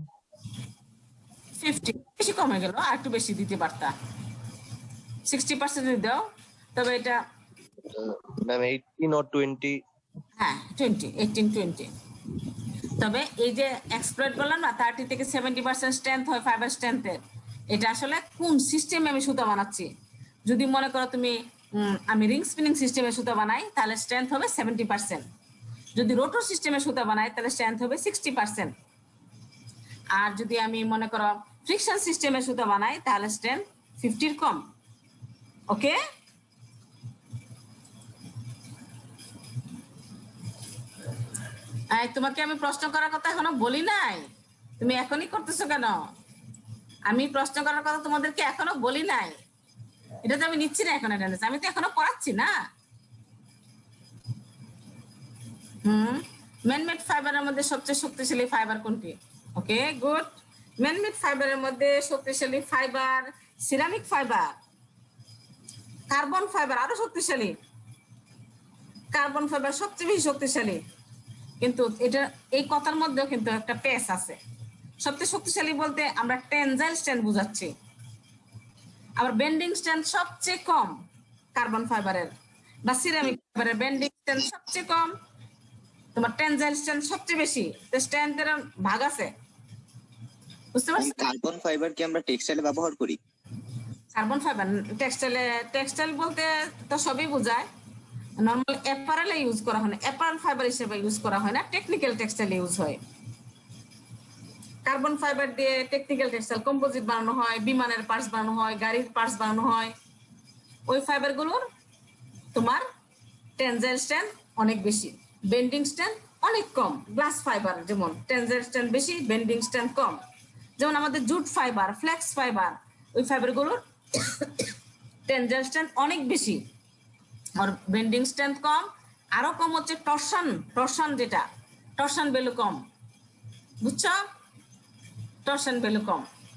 বেশি কমে গেল, আর একটু বেশি দিতে পারতা, 60% দিয়ে দাও। তবে এটা ম্যাম 18 or 20। হ্যাঁ 18-20। তবে এই যে এক্সপ্লয়েট বললাম না 30 থেকে 70% স্ট্রেংথ হয় ফাইবার স্ট্রেংথের, এটা আসলে কোন সিস্টেমে আমি সুতা বানাচ্ছি। যদি মনে করো তুমি আমি রিং স্পিনিং সিস্টেমে সুতা বানাই তাহলে স্ট্রেংথ হবে 70%, যদি রোটর সিস্টেমে সুতা বানাই তাহলে স্ট্রেংথ হবে 60%, আর যদি আমি মনে করো ফ্রিকশন সিস্টেমে সুতা বানাই তাহলে স্ট্রেংথ 50-এর কম। ওকে, তোমাকে আমি প্রশ্ন করার কথা এখনো বলি নাই, তুমি এখনই করতেছো কেন? আমি প্রশ্ন করার কথা তোমাদেরকে এখনো বলি নাই, এটা তো আমি নিচ্ছি না এখন অ্যাটেন্ডেন্স, আমি তো এখনো পড়াচ্ছি না। ম্যানমেড ফাইবারের মধ্যে সবচেয়ে শক্তিশালী ফাইবার কোনটি? ওকে গুড, ম্যানমেড ফাইবারের মধ্যে শক্তিশালী fibre ceramic fibre, carbon fibre আরো শক্তিশালী, কার্বন ফাইবার সবচেয়ে বেশি শক্তিশালী। কিন্তু এটা এই কথার মধ্যেও কিন্তু একটা পেস আছে, সবচেয়ে শক্তিশালী বলতে আমরা টেনজাইল স্ট্রেংথ বুঝাচ্ছি, আবার বেন্ডিং স্ট্রেংথ সবচেয়ে কম কার্বন ফাইবারের বা সিরামিক ফাইবারের, বেন্ডিং স্ট্রেংথ সবচেয়ে কম, তোমার টেনজাইল স্ট্রেংথ সবচেয়ে বেশি, তো স্ট্রেংথের ভাগ আছে, বুঝতে পারছো? কার্বন ফাইবার কি আমরা টেক্সটাইলে ব্যবহার করি? কার্বন ফাইবার টেক্সটাইল বলতে তো সবই বোঝায়, নরমাল অ্যাপারেলে ইউজ করা হয় না, অ্যাপারেল ফাইবার হিসেবে ইউজ করা হয় না, টেকনিক্যাল টেক্সটাইলে ইউজ হয়। কার্বন ফাইবার দিয়ে টেকনিক্যাল টেক্সটাইল কম্পোজিট বানানো হয়, বিমানের পার্টস বানানো হয়, গাড়ির পার্টস বানানো হয়। ওই ফাইবারগুলোর তোমার টেনজাইল স্ট্রেংথ অনেক বেশি, বেন্ডিং স্ট্রেংথ অনেক কম। গ্লাস ফাইবার যেমন টেনজাইল স্ট্রেংথ বেশি, বেন্ডিং স্ট্রেংথ কম। যেমন আমাদের জুট ফাইবার, ফ্লেক্স ফাইবার, ওই ফাইবারগুলোর টেনজাইল স্ট্রেংথ অনেক বেশি আর বেন্ডিং স্ট্রেংথ কম। আরো কম হচ্ছে টরশন, যেটা টরশন ভ্যালু কম, বুঝছো? টরশন ভ্যালু কম।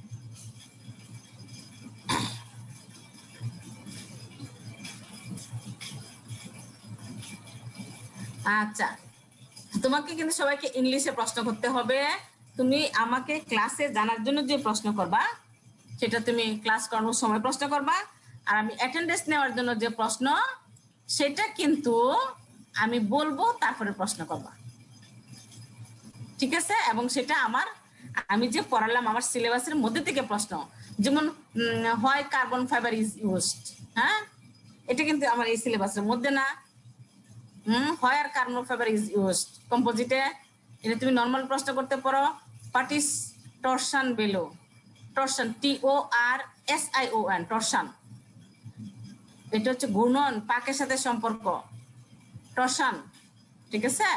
আচ্ছা, তোমাকে কিন্তু সবাইকে ইংলিশে প্রশ্ন করতে হবে। তুমি আমাকে ক্লাসে জানার জন্য যে প্রশ্ন করবা সেটা তুমি ক্লাস করানোর সময় প্রশ্ন করবা, আর আমি অ্যাটেন্ডেন্স নেওয়ার জন্য যে প্রশ্ন সেটা কিন্তু আমি বলবো, তারপরে প্রশ্ন করবা, ঠিক আছে? এবং সেটা আমি যে পড়ালাম আমার সিলেবাসের মধ্যে থেকে প্রশ্ন, যেমন হয় কার্বন ফাইবার ইজ ইউজড, হ্যাঁ, এটা কিন্তু আমার এই সিলেবাসের মধ্যে না। হয় আর কার্বন ফাইবার ইজ ইউজড কম্পোজিটে, এটা তুমি নর্মাল প্রশ্ন করতে পারো। What is torsion value? Torsion TORSION, torsion এটা হচ্ছে ঘূর্ণন, পাকের সাথে সম্পর্ক, টর্শন। ঠিক আছে,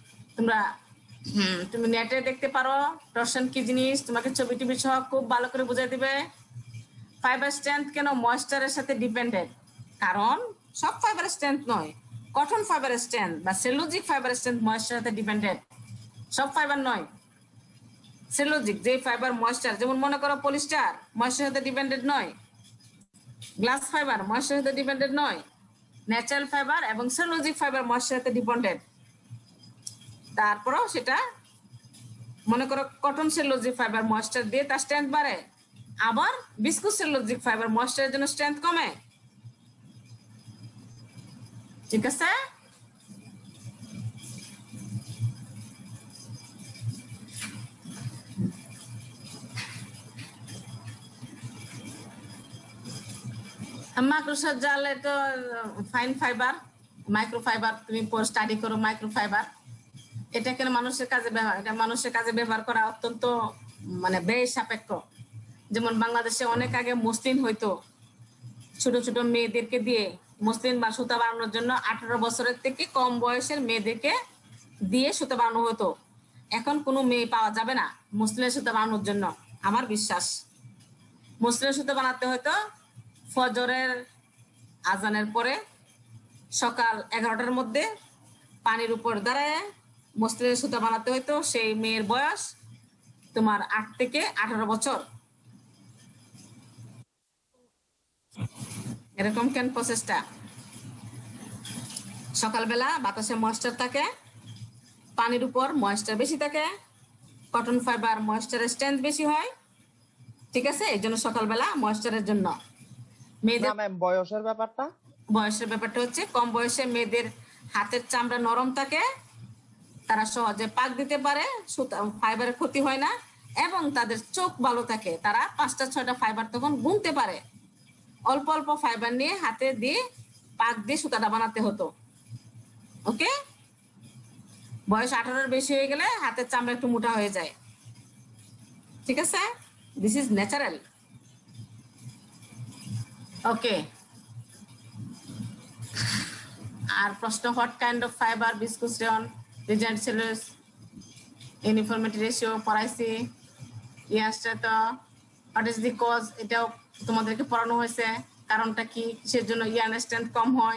তুমি নেটে দেখতে পারো টর্শন কি জিনিস, তোমাকে ছবি টিভি সহ খুব ভালো করে বুঝাই দিবে। ফাইবার স্ট্রেংথ কেন ময়েশ্চারের সাথে ডিপেন্ডেন্ট, কারণ সব ফাইবার স্ট্রেংথ নয়, কটন ফাইবার স্ট্রেংথ বা সেলুলোজিক ফাইবার স্ট্রেংথ ময়েশ্চারের সাথে ডিপেন্ডেন্ট, সব ফাইবার নয়। সেলুলোজিক যে ফাইবার ময়েশ্চার, যেমন মনে করো পলিস্টার ময়েশ্চারের সাথে ডিপেন্ডেন্ট নয়, গ্লাস ফাইবার ময়েশ্চারের সাথে ডিপেন্ডেন্ট নয়, ন্যাচারাল ফাইবার এবং সেলুলোজিক ফাইবার ময়েশ্চারের সাথে ডিপেন্ডেন্ট। তারপরেও সেটা মনে করো কটন সেলুলোজিক ফাইবার ময়েশ্চার দিয়ে তার স্ট্রেংথ বাড়ে, আবার ভিসকুস সেলুলোজিক ফাইবার ময়েশ্চারের জন্য স্ট্রেংথ কমে। ঠিক আছে, মাইক্রোসফট জাল তো ফাইন ফাইবার, মাইক্রো ফাইবার, তুমি স্টাডি করো মাইক্রো ফাইবার। এটা কেন মানুষের কাজে ব্যবহার, এটা মানুষের কাজে ব্যবহার করা অত্যন্ত মানে ব্যয় সাপেক্ষ। যেমন বাংলাদেশে অনেক আগে মসলিন হইতো, ছোট ছোট মেয়েদেরকে দিয়ে মসলিন বা সুতা বানানোর জন্য 18 বছরের থেকে কম বয়সের মেয়েদেরকে দিয়ে সুতা বানানো হতো। এখন কোনো মেয়ে পাওয়া যাবে না মসলিনের সুতা বানানোর জন্য, আমার বিশ্বাস। মসলিনের সুতা বানাতে হয়তো ফজরের আজানের পরে সকাল 11টার মধ্যে পানির উপর দাঁড়ায় মসলিনের সুতা বানাতে হইতো। সেই মেয়ের বয়স তোমার 8 থেকে 18 বছর। এরকম কেন প্রসেসটা? সকালবেলা বাতাসে ময়েশ্চার থাকে, পানির উপর ময়েশ্চার বেশি থাকে, কটন ফাইবার ময়েশ্চারের স্ট্রেংথ বেশি হয়। ঠিক আছে, এই জন্য সকালবেলা ময়েশ্চারের জন্য। মেয়েদের বয়সের ব্যাপারটা হচ্ছে কম বয়সে মেয়েদের হাতের চামড়া নরম থাকে, তারা সহজে পাক দিতে পারে, ফাইবারের ক্ষতি হয় না, এবং তাদের চোখ ভালো থাকে। তারা 5টা-6টা ফাইবার তখন গুনতে পারে। অল্প অল্প ফাইবার নিয়ে হাতে দিয়ে পাক দিয়ে সুতাটা বানাতে হতো। ওকে, বয়স 18-এর বেশি হয়ে গেলে হাতের চামড়া একটু মোটা হয়ে যায়। ঠিক আছে, দিস ইজ ন্যাচারাল। ওকে, আর প্রশ্ন, what kind of fibre, viscose rayon, regent cellulose, uniformity ratio পড়াইছি। ইয়াসটা তো হোয়াট ইজ দি কজ, এটাও তোমাদেরকে পড়ানো হয়েছে। কারণটা কি, কিসের জন্য ইয়ার্ন স্ট্রেংথ কম হয়।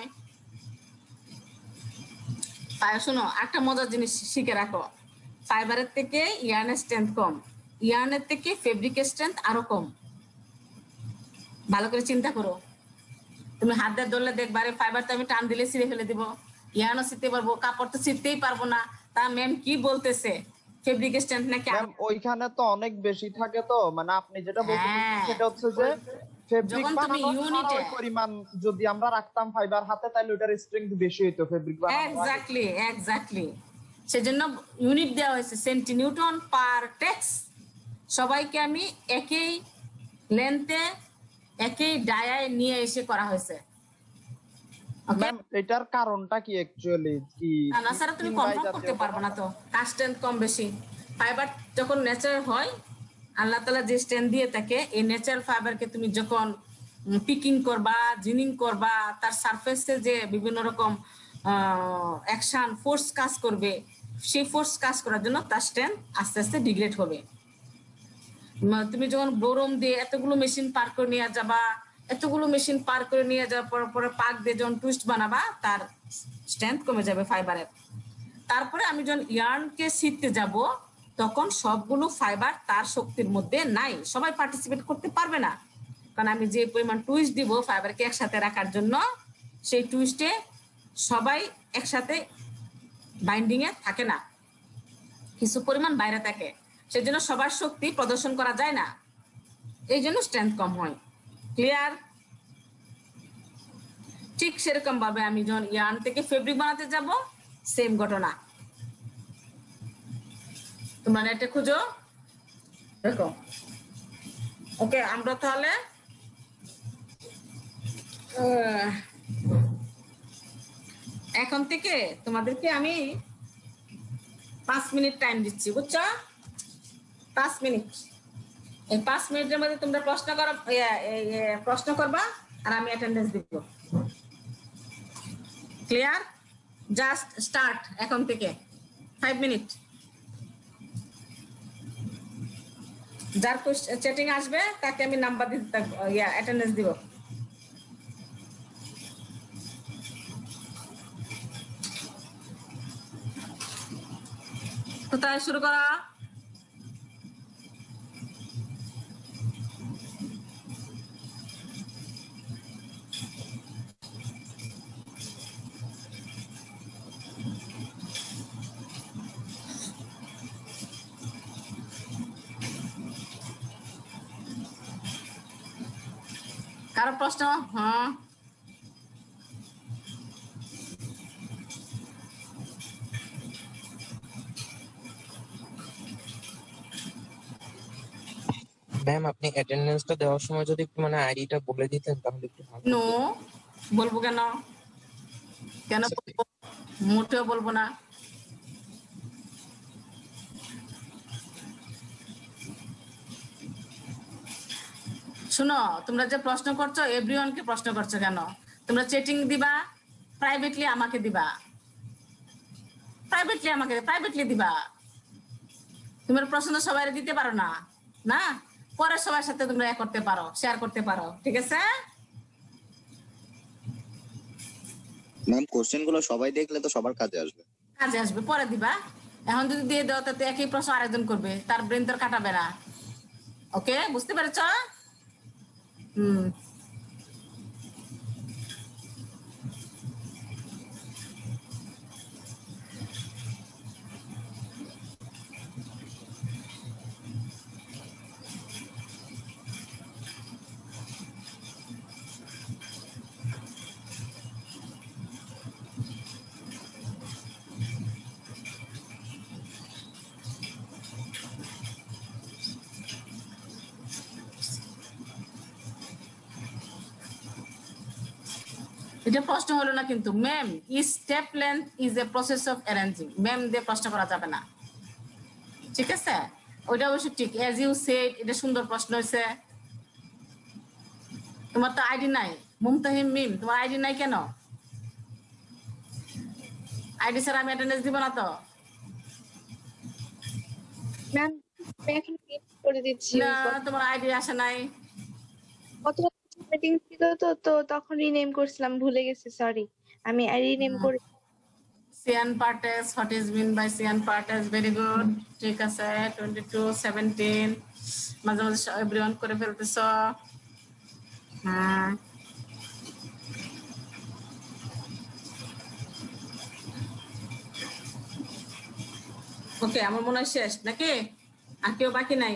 শোনো, একটা মজার জিনিস শিখে রাখো, ফাইবারের থেকে ইয়ার্নের স্ট্রেংথ কম, ইয়ার্নের থেকে ফেব্রিকের স্ট্রেংথ আরো কম। ভালো করে চিন্তা করো, তুমি হাত দিয়ে ধরলে দেখবা ফাইবার তো আমি টান দিলে ছিঁড়ে ফেলে দিব, ইয়ার্নও ছিঁড়তে পারবো, কাপড় তো ছিঁড়তেই পারবো না। তা ম্যাম কি বলতেছে, ফেব্রিকের স্ট্রেংথ নাকি? ওইখানে তো অনেক বেশি থাকে, তো মানে আপনি যেটা বলছেন সেটা হচ্ছে যে ফেব্রিক বানানোর পরিমাণ যদি আমরা রাখতাম ফাইবার হাতে, তাহলে ওটার স্ট্রেংথ বেশি হইতো ফেব্রিক বানানোর। এক্স্যাক্টলি সেজন্য ইউনিট দেওয়া হয়েছে সেন্টিনিউটন পার টেক্স। সবাইকে আমি একই লেন্থে একই ডায়ায় নিয়ে এসে করা হয়েছে। ম্যাম এটার কারণটা কি অ্যাকচুয়ালি কি? না স্যার, তুমি কনফার্ম করতে পারবে না তো কার স্ট্রেংথ কম বেশি। ফাইবার যখন ন্যাচারাল হয়, আল্লাহ তাআলা যে স্ট্রেংথ দিয়ে থাকে, এই ন্যাচারাল ফাইবারকে তুমি যখন পিকিং করবা, জিনিং করবা, তার সারফেসে যে বিভিন্ন রকম অ্যাকশন ফোর্স কাজ করবে, সেই ফোর্স কাজ করার জন্য তার স্ট্রেংথ আস্তে আস্তে ডিগ্রেড হবে। তুমি যখন বোরম দিয়ে এতগুলো মেশিন পার করে নিয়ে যাবা, এতগুলো মেশিন পার করে নিয়ে যাওয়ার পরে পাক দিয়ে যখন টুইস্ট বানাবা, তার স্ট্রেংথ কমে যাবে ফাইবারের। তারপরে আমি যখন ইয়ার্নকে শিখতে যাব, তখন সবগুলো ফাইবার তার শক্তির মধ্যে নাই, সবাই পার্টিসিপেট করতে পারবে না। কারণ আমি যে পরিমাণ টুইস্ট দিব ফাইবারকে একসাথে রাখার জন্য, সেই টুইস্টে সবাই একসাথে বাইন্ডিং এ থাকে না, কিছু পরিমাণ বাইরে থাকে। সেজন্য সবার শক্তি প্রদর্শন করা যায় না, এই জন্য স্ট্রেংথ কম হয়। ক্লিয়ার? ঠিক সেরকম ভাবে আমি যখন ইয়ার্ন থেকে ফেব্রিক বানাতে যাব, সেম ঘটনা। তোমরা নেটে খুঁজো, দেখো। ওকে, আমরা তাহলে এখন থেকে তোমাদেরকে আমি 5 মিনিট টাইম দিচ্ছি, বুঝছো? 5 মিনিট। এই 5 মিনিটের মধ্যে তোমরা প্রশ্ন করবা আর আমি অ্যাটেন্ডেন্স দিব। ক্লিয়ার? জাস্ট স্টার্ট এখন থেকে 5 মিনিট। যার চ্যাটিং আসবে তাকে আমি নাম্বার দিতে থাকবো, অ্যাটেন্ডেন্স দিব। কোথায় শুরু করা? কারো প্রশ্ন? হ্যাঁ, ম্যাম আপনি অ্যাটেন্ডেন্সটা দেওয়ার সময় যদি একটু মানে আইডিটা বলে দিতেন তাহলে একটু ভালো হতো। নো বলবো কেন? কেন বলবো? মোটেও বলবো না। শুনো, তোমরা যে প্রশ্ন করছো এভরিওয়ানকে প্রশ্ন করছো কেন? তোমরা চ্যাটিং দিবা, প্রাইভেটলি আমাকে দিবা, প্রাইভেটলি দিবা। তোমার প্রশ্ন সবাই দিতে পারো না, না পরে সবার সাথে তোমরা করতে পারো, শেয়ার করতে পারো, ঠিক আছে? ম্যাম কোশ্চেন গুলো সবাই দেখলে তো সবার কাজে আসবে। কাজে আসবে, পরে দিবা। এখন যদি দিয়ে দাও তাতে একই প্রশ্ন আরেকজন করবে, তার ব্রেন তোর কাটাবে না। ওকে, বুঝতে পেরেছ? এটা প্রশ্ন হলো না কিন্তু। Ma'am, step length is a process of arranging. Ma'am দিয়ে প্রশ্ন করা যাবে না, ঠিক আছে? ওইটা অবশ্য ঠিক, অ্যাজ ইউ সেড, এটা সুন্দর প্রশ্ন হয়েছে। তোমার তো আইডি নাই মুমতাহিম মিম, তোমার আইডি নাই কেন? আইডি স্যার আমি অ্যাটেন্ডেন্স দিব না তো? ম্যাম এখন করে দিচ্ছি। না, তোমার আইডি আসে নাই। কত মিটিং ছিল তো, তো তখন রিনেম করছিলাম, ভুলে গেছি, সরি। আমি রিনেম করে সিয়ান পার্টেস, হোয়াট ইজ মিন বাই সিয়ান পার্টেস? ভেরি গুড, ঠিক আছে। 22-17 মাঝে মাঝে এভরিওয়ান করে ফেলতেছ। হ্যাঁ, ওকে, আমার মনে হয় শেষ নাকি? আর কেউ বাকি নাই?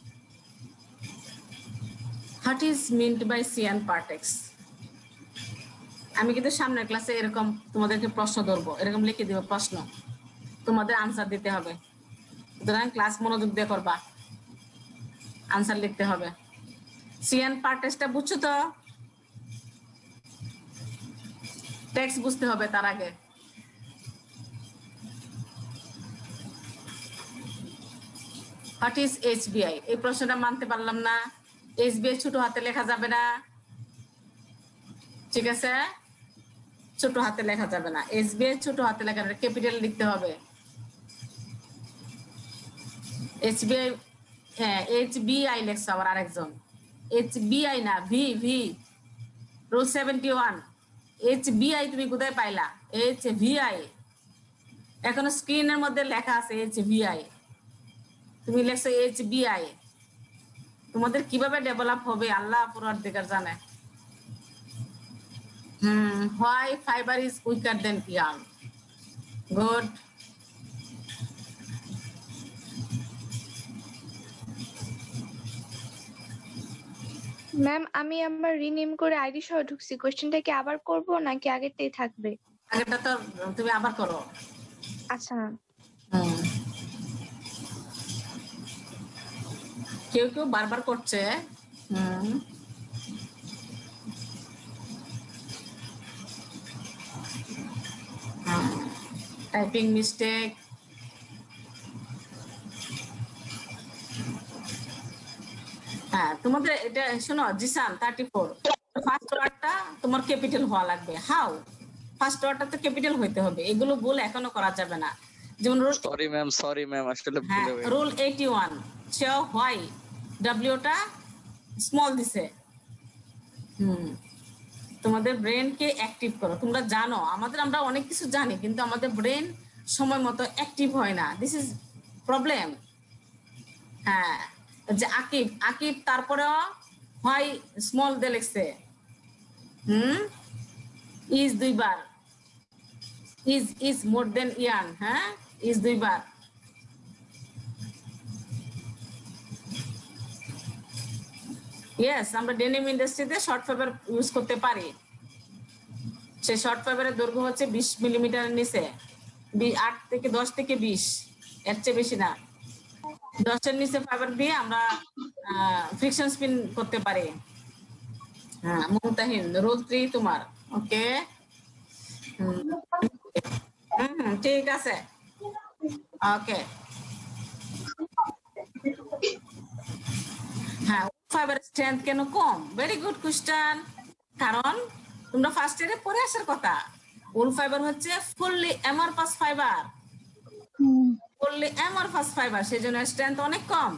হোয়াট ইজ মিন্ট বাই সিয়ান পার্টেক্স? আমি কিন্তু সামনের ক্লাসে এরকম তোমাদেরকে প্রশ্ন ধরবো, এরকম লিখে দিব প্রশ্ন, তোমাদের আনসার দিতে হবে। সুতরাং ক্লাস মনোযোগ দিয়ে করবা, আনসার লিখতে হবে। সিয়ান পার্টেক্সটা বুঝছো তো? টেক্সট বুঝতে হবে তার আগে। What is HBI? এই প্রশ্নটা মানতে পারলাম না। HBI ছোট হাতে লেখা যাবে না, ঠিক আছে? ছোট হাতে লেখা যাবে না, HBI ছোট হাতে লেখা, ক্যাপিটাল লিখতে হবে। HBI, হ্যাঁ HBI লেখছে আবার আরেকজন। HBI না, ভি রুল 71। HBI তুমি কোথায় পাইলা? HVI এখনো স্ক্রিনের মধ্যে লেখা আছে HVI, তুমি লেখছো HBI। তোমাদের কিভাবে ডেভেলপ হবে আল্লাহ পরওয়ারদিগার জানে। Why fiber is weaker than yarn? Good. Ma'am আমি আমার রিনেম করে আইডি সহ ঢুকছি, কোশ্চেনটা কি আবার করব নাকি আগেরটাই থাকবে? আগেরটা তো তুমি আবার করো। আচ্ছা ম্যাম। কেউ কেউ বারবার করছে। Typing mistake. হ্যাঁ, তোমাদের এটা শোনো, জিসান 34 ফার্স্ট ওয়ার্ডটা তোমার ক্যাপিটাল হওয়া লাগবে। হাউ? ফার্স্ট ওয়ার্ডটা তো ক্যাপিটাল হইতে হবে, এগুলো ভুল এখনো করা যাবে না। যেমন রুল সরি ম্যাম আসলে হ্যাঁ, ভুলে রুল 81 সে হোয়াই ডব্লিউটা স্মল দিছে। তোমাদের ব্রেনকে অ্যাক্টিভ করো। তোমরা জানো আমরা অনেক কিছু জানি, কিন্তু আমাদের ব্রেন সময় মতো অ্যাক্টিভ হয় না। This is problem. হ্যাঁ, যে আকিব তারপরে হয় স্মল দে লিখছে। ইজ দুইবার, ইজ মোর দেন ইয়ান। হ্যাঁ, ইজ দুইবার। ইয়েস, আমরা ডেনিম ইন্ডাস্ট্রিতে শর্ট ফাইবার ইউজ করতে পারি। সেই শর্ট ফাইবারের দৈর্ঘ্য হচ্ছে 20 মিলিমিটারের নিচে, 8 থেকে 10 থেকে 20, এর চেয়ে বেশি না। 10-এর নিচে ফাইবার দিয়ে আমরা ফ্রিকশন স্পিন করতে পারি। হ্যাঁ, মুমতাহিন, রুল 3 তোমার। ওকে, ঠিক আছে। ওকে, হ্যাঁ, ফাইবার স্ট্রেংথ কেন কম? Very good question. কারণ তোমরা ফার্স্ট ইয়ারে পড়ে আসার কথা, উল ফাইবার হচ্ছে fully amorphous fibre, fully amorphous fibre, সেজন্য স্ট্রেংথ অনেক কম।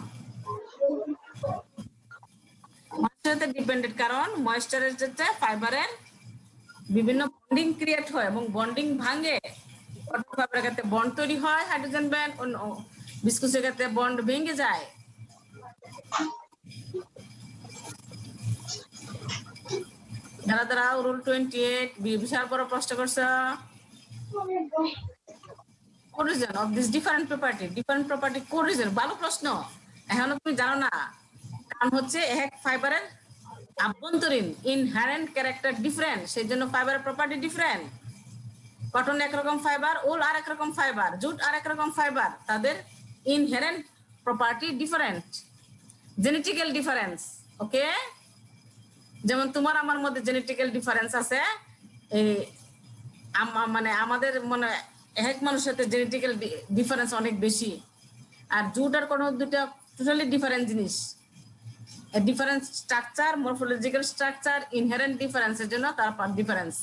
ময়েশ্চারের ডিপেন্ডেন্ট, কারণ ময়েশ্চারের যেটা ফাইবারের বিভিন্ন বন্ডিং ক্রিয়েট হয় এবং বন্ডিং ভাঙে। কটন ফাইবারের ক্ষেত্রে বন্ড তৈরি হয়, হাইড্রোজেন বন্ড, বিস্কুসের ক্ষেত্রে বন্ড ভেঙে যায়। যারা রুল 28 বিশাল বড় প্রশ্ন করছে। কোরিজন অফ দিস ডিফারেন্ট প্রপার্টি কোরিজন, ভালো প্রশ্ন। এখনো তুমি জানো না, কারণ হচ্ছে এক ফাইবারের আভ্যন্তরীণ ইনহারেন্ট ক্যারেক্টার ডিফারেন্ট, সেই জন্য ফাইবারের প্রপার্টি ডিফারেন্ট। কটন একরকম ফাইবার, উল আর একরকম ফাইবার, জুট আর একরকম ফাইবার, তাদের inherent property different, genetical difference. Okay, যেমন তোমার আমার মধ্যে জেনেটিক্যাল ডিফারেন্স আছে, এই মানে আমাদের মানে এক মানুষের সাথে জেনেটিক্যাল ডিফারেন্স অনেক বেশি। আর জুট আর কোনো দুটো টোটালি ডিফারেন্ট জিনিস। Difference structure, morphological structure, inherent ডিফারেন্সের জন্য তার ডিফারেন্স।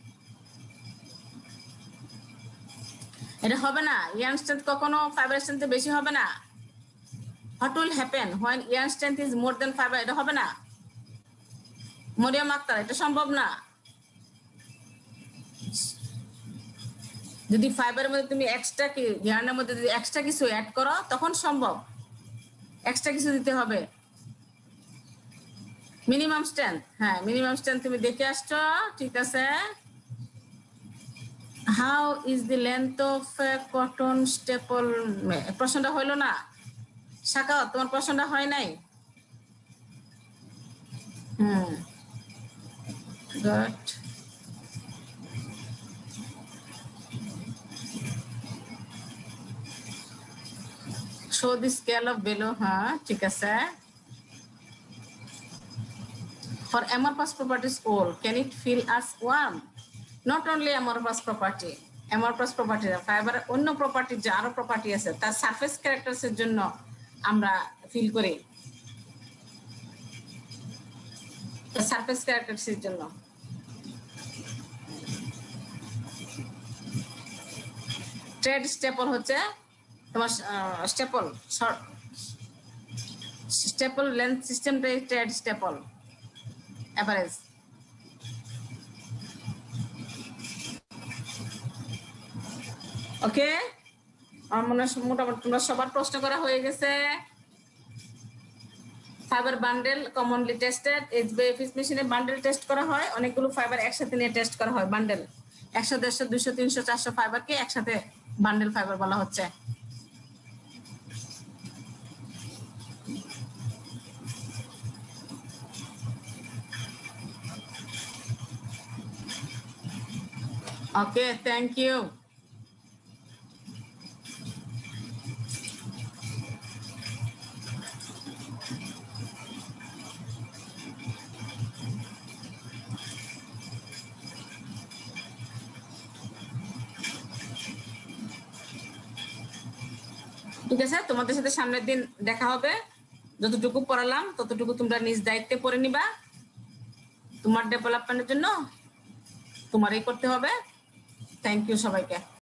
এটা হবে না, ইয়ান স্ট্রেংথ কখনো ফাইবার স্ট্রেংথে বেশি হবে না। What will happen when yarn strength is more than fibre? এটা হবে না মরিয়ম আক্তার, এটা সম্ভব না। যদি ফাইবারের মধ্যে তুমি এক্সট্রা কি ইয়ানের মধ্যে যদি এক্সট্রা কিছু অ্যাড করো তখন সম্ভব। এক্সট্রা কিছু দিতে হবে। মিনিমাম স্ট্রেংথ, হ্যাঁ মিনিমাম স্ট্রেংথ তুমি দেখে আসছো, ঠিক আছে। How is the length of cotton staple? প্রশ্নটা হইলো না শাখা, তোমার প্রশ্নটা হয় নাই। Good. show the scale of below, হ্যাঁ ঠিক আছে। For amorphous properties all, can it feel as warm? Not only amorphous property, amorphous property fibre অন্য প্রপার্টি যে আরো প্রপার্টি আছে তার সারফেস ক্যারেক্টারস এর জন্য আমরা ফিল করি, তার সারফেস ক্যারেক্টারস এর জন্য। ট্রেড স্টেপল হচ্ছে তোমার স্টেপল লেন্থ সিস্টেমটাই ট্রেড স্টেপল এভারেজ। ওকে, আমার মনে হয় মোটামুটি তোমরা সবার প্রশ্ন করা হয়ে গেছে। Fibre bundle commonly tested, HBFS মেশিনে বান্ডেল টেস্ট করা হয়, অনেকগুলো ফাইবার একসাথে নিয়ে টেস্ট করা হয়। বান্ডেল 100, 150, 200, 300, 400 ফাইবারকে একসাথে বান্ডেল ফাইবার বলা হচ্ছে। Okay, thank you. ঠিক আছে, তোমাদের সাথে সামনের দিন দেখা হবে। যতটুকু পড়ালাম ততটুকু তোমরা নিজ দায়িত্বে পড়ে নিবা। তোমার ডেভেলপমেন্টের জন্য তোমারই করতে হবে। থ্যাংক ইউ সবাইকে।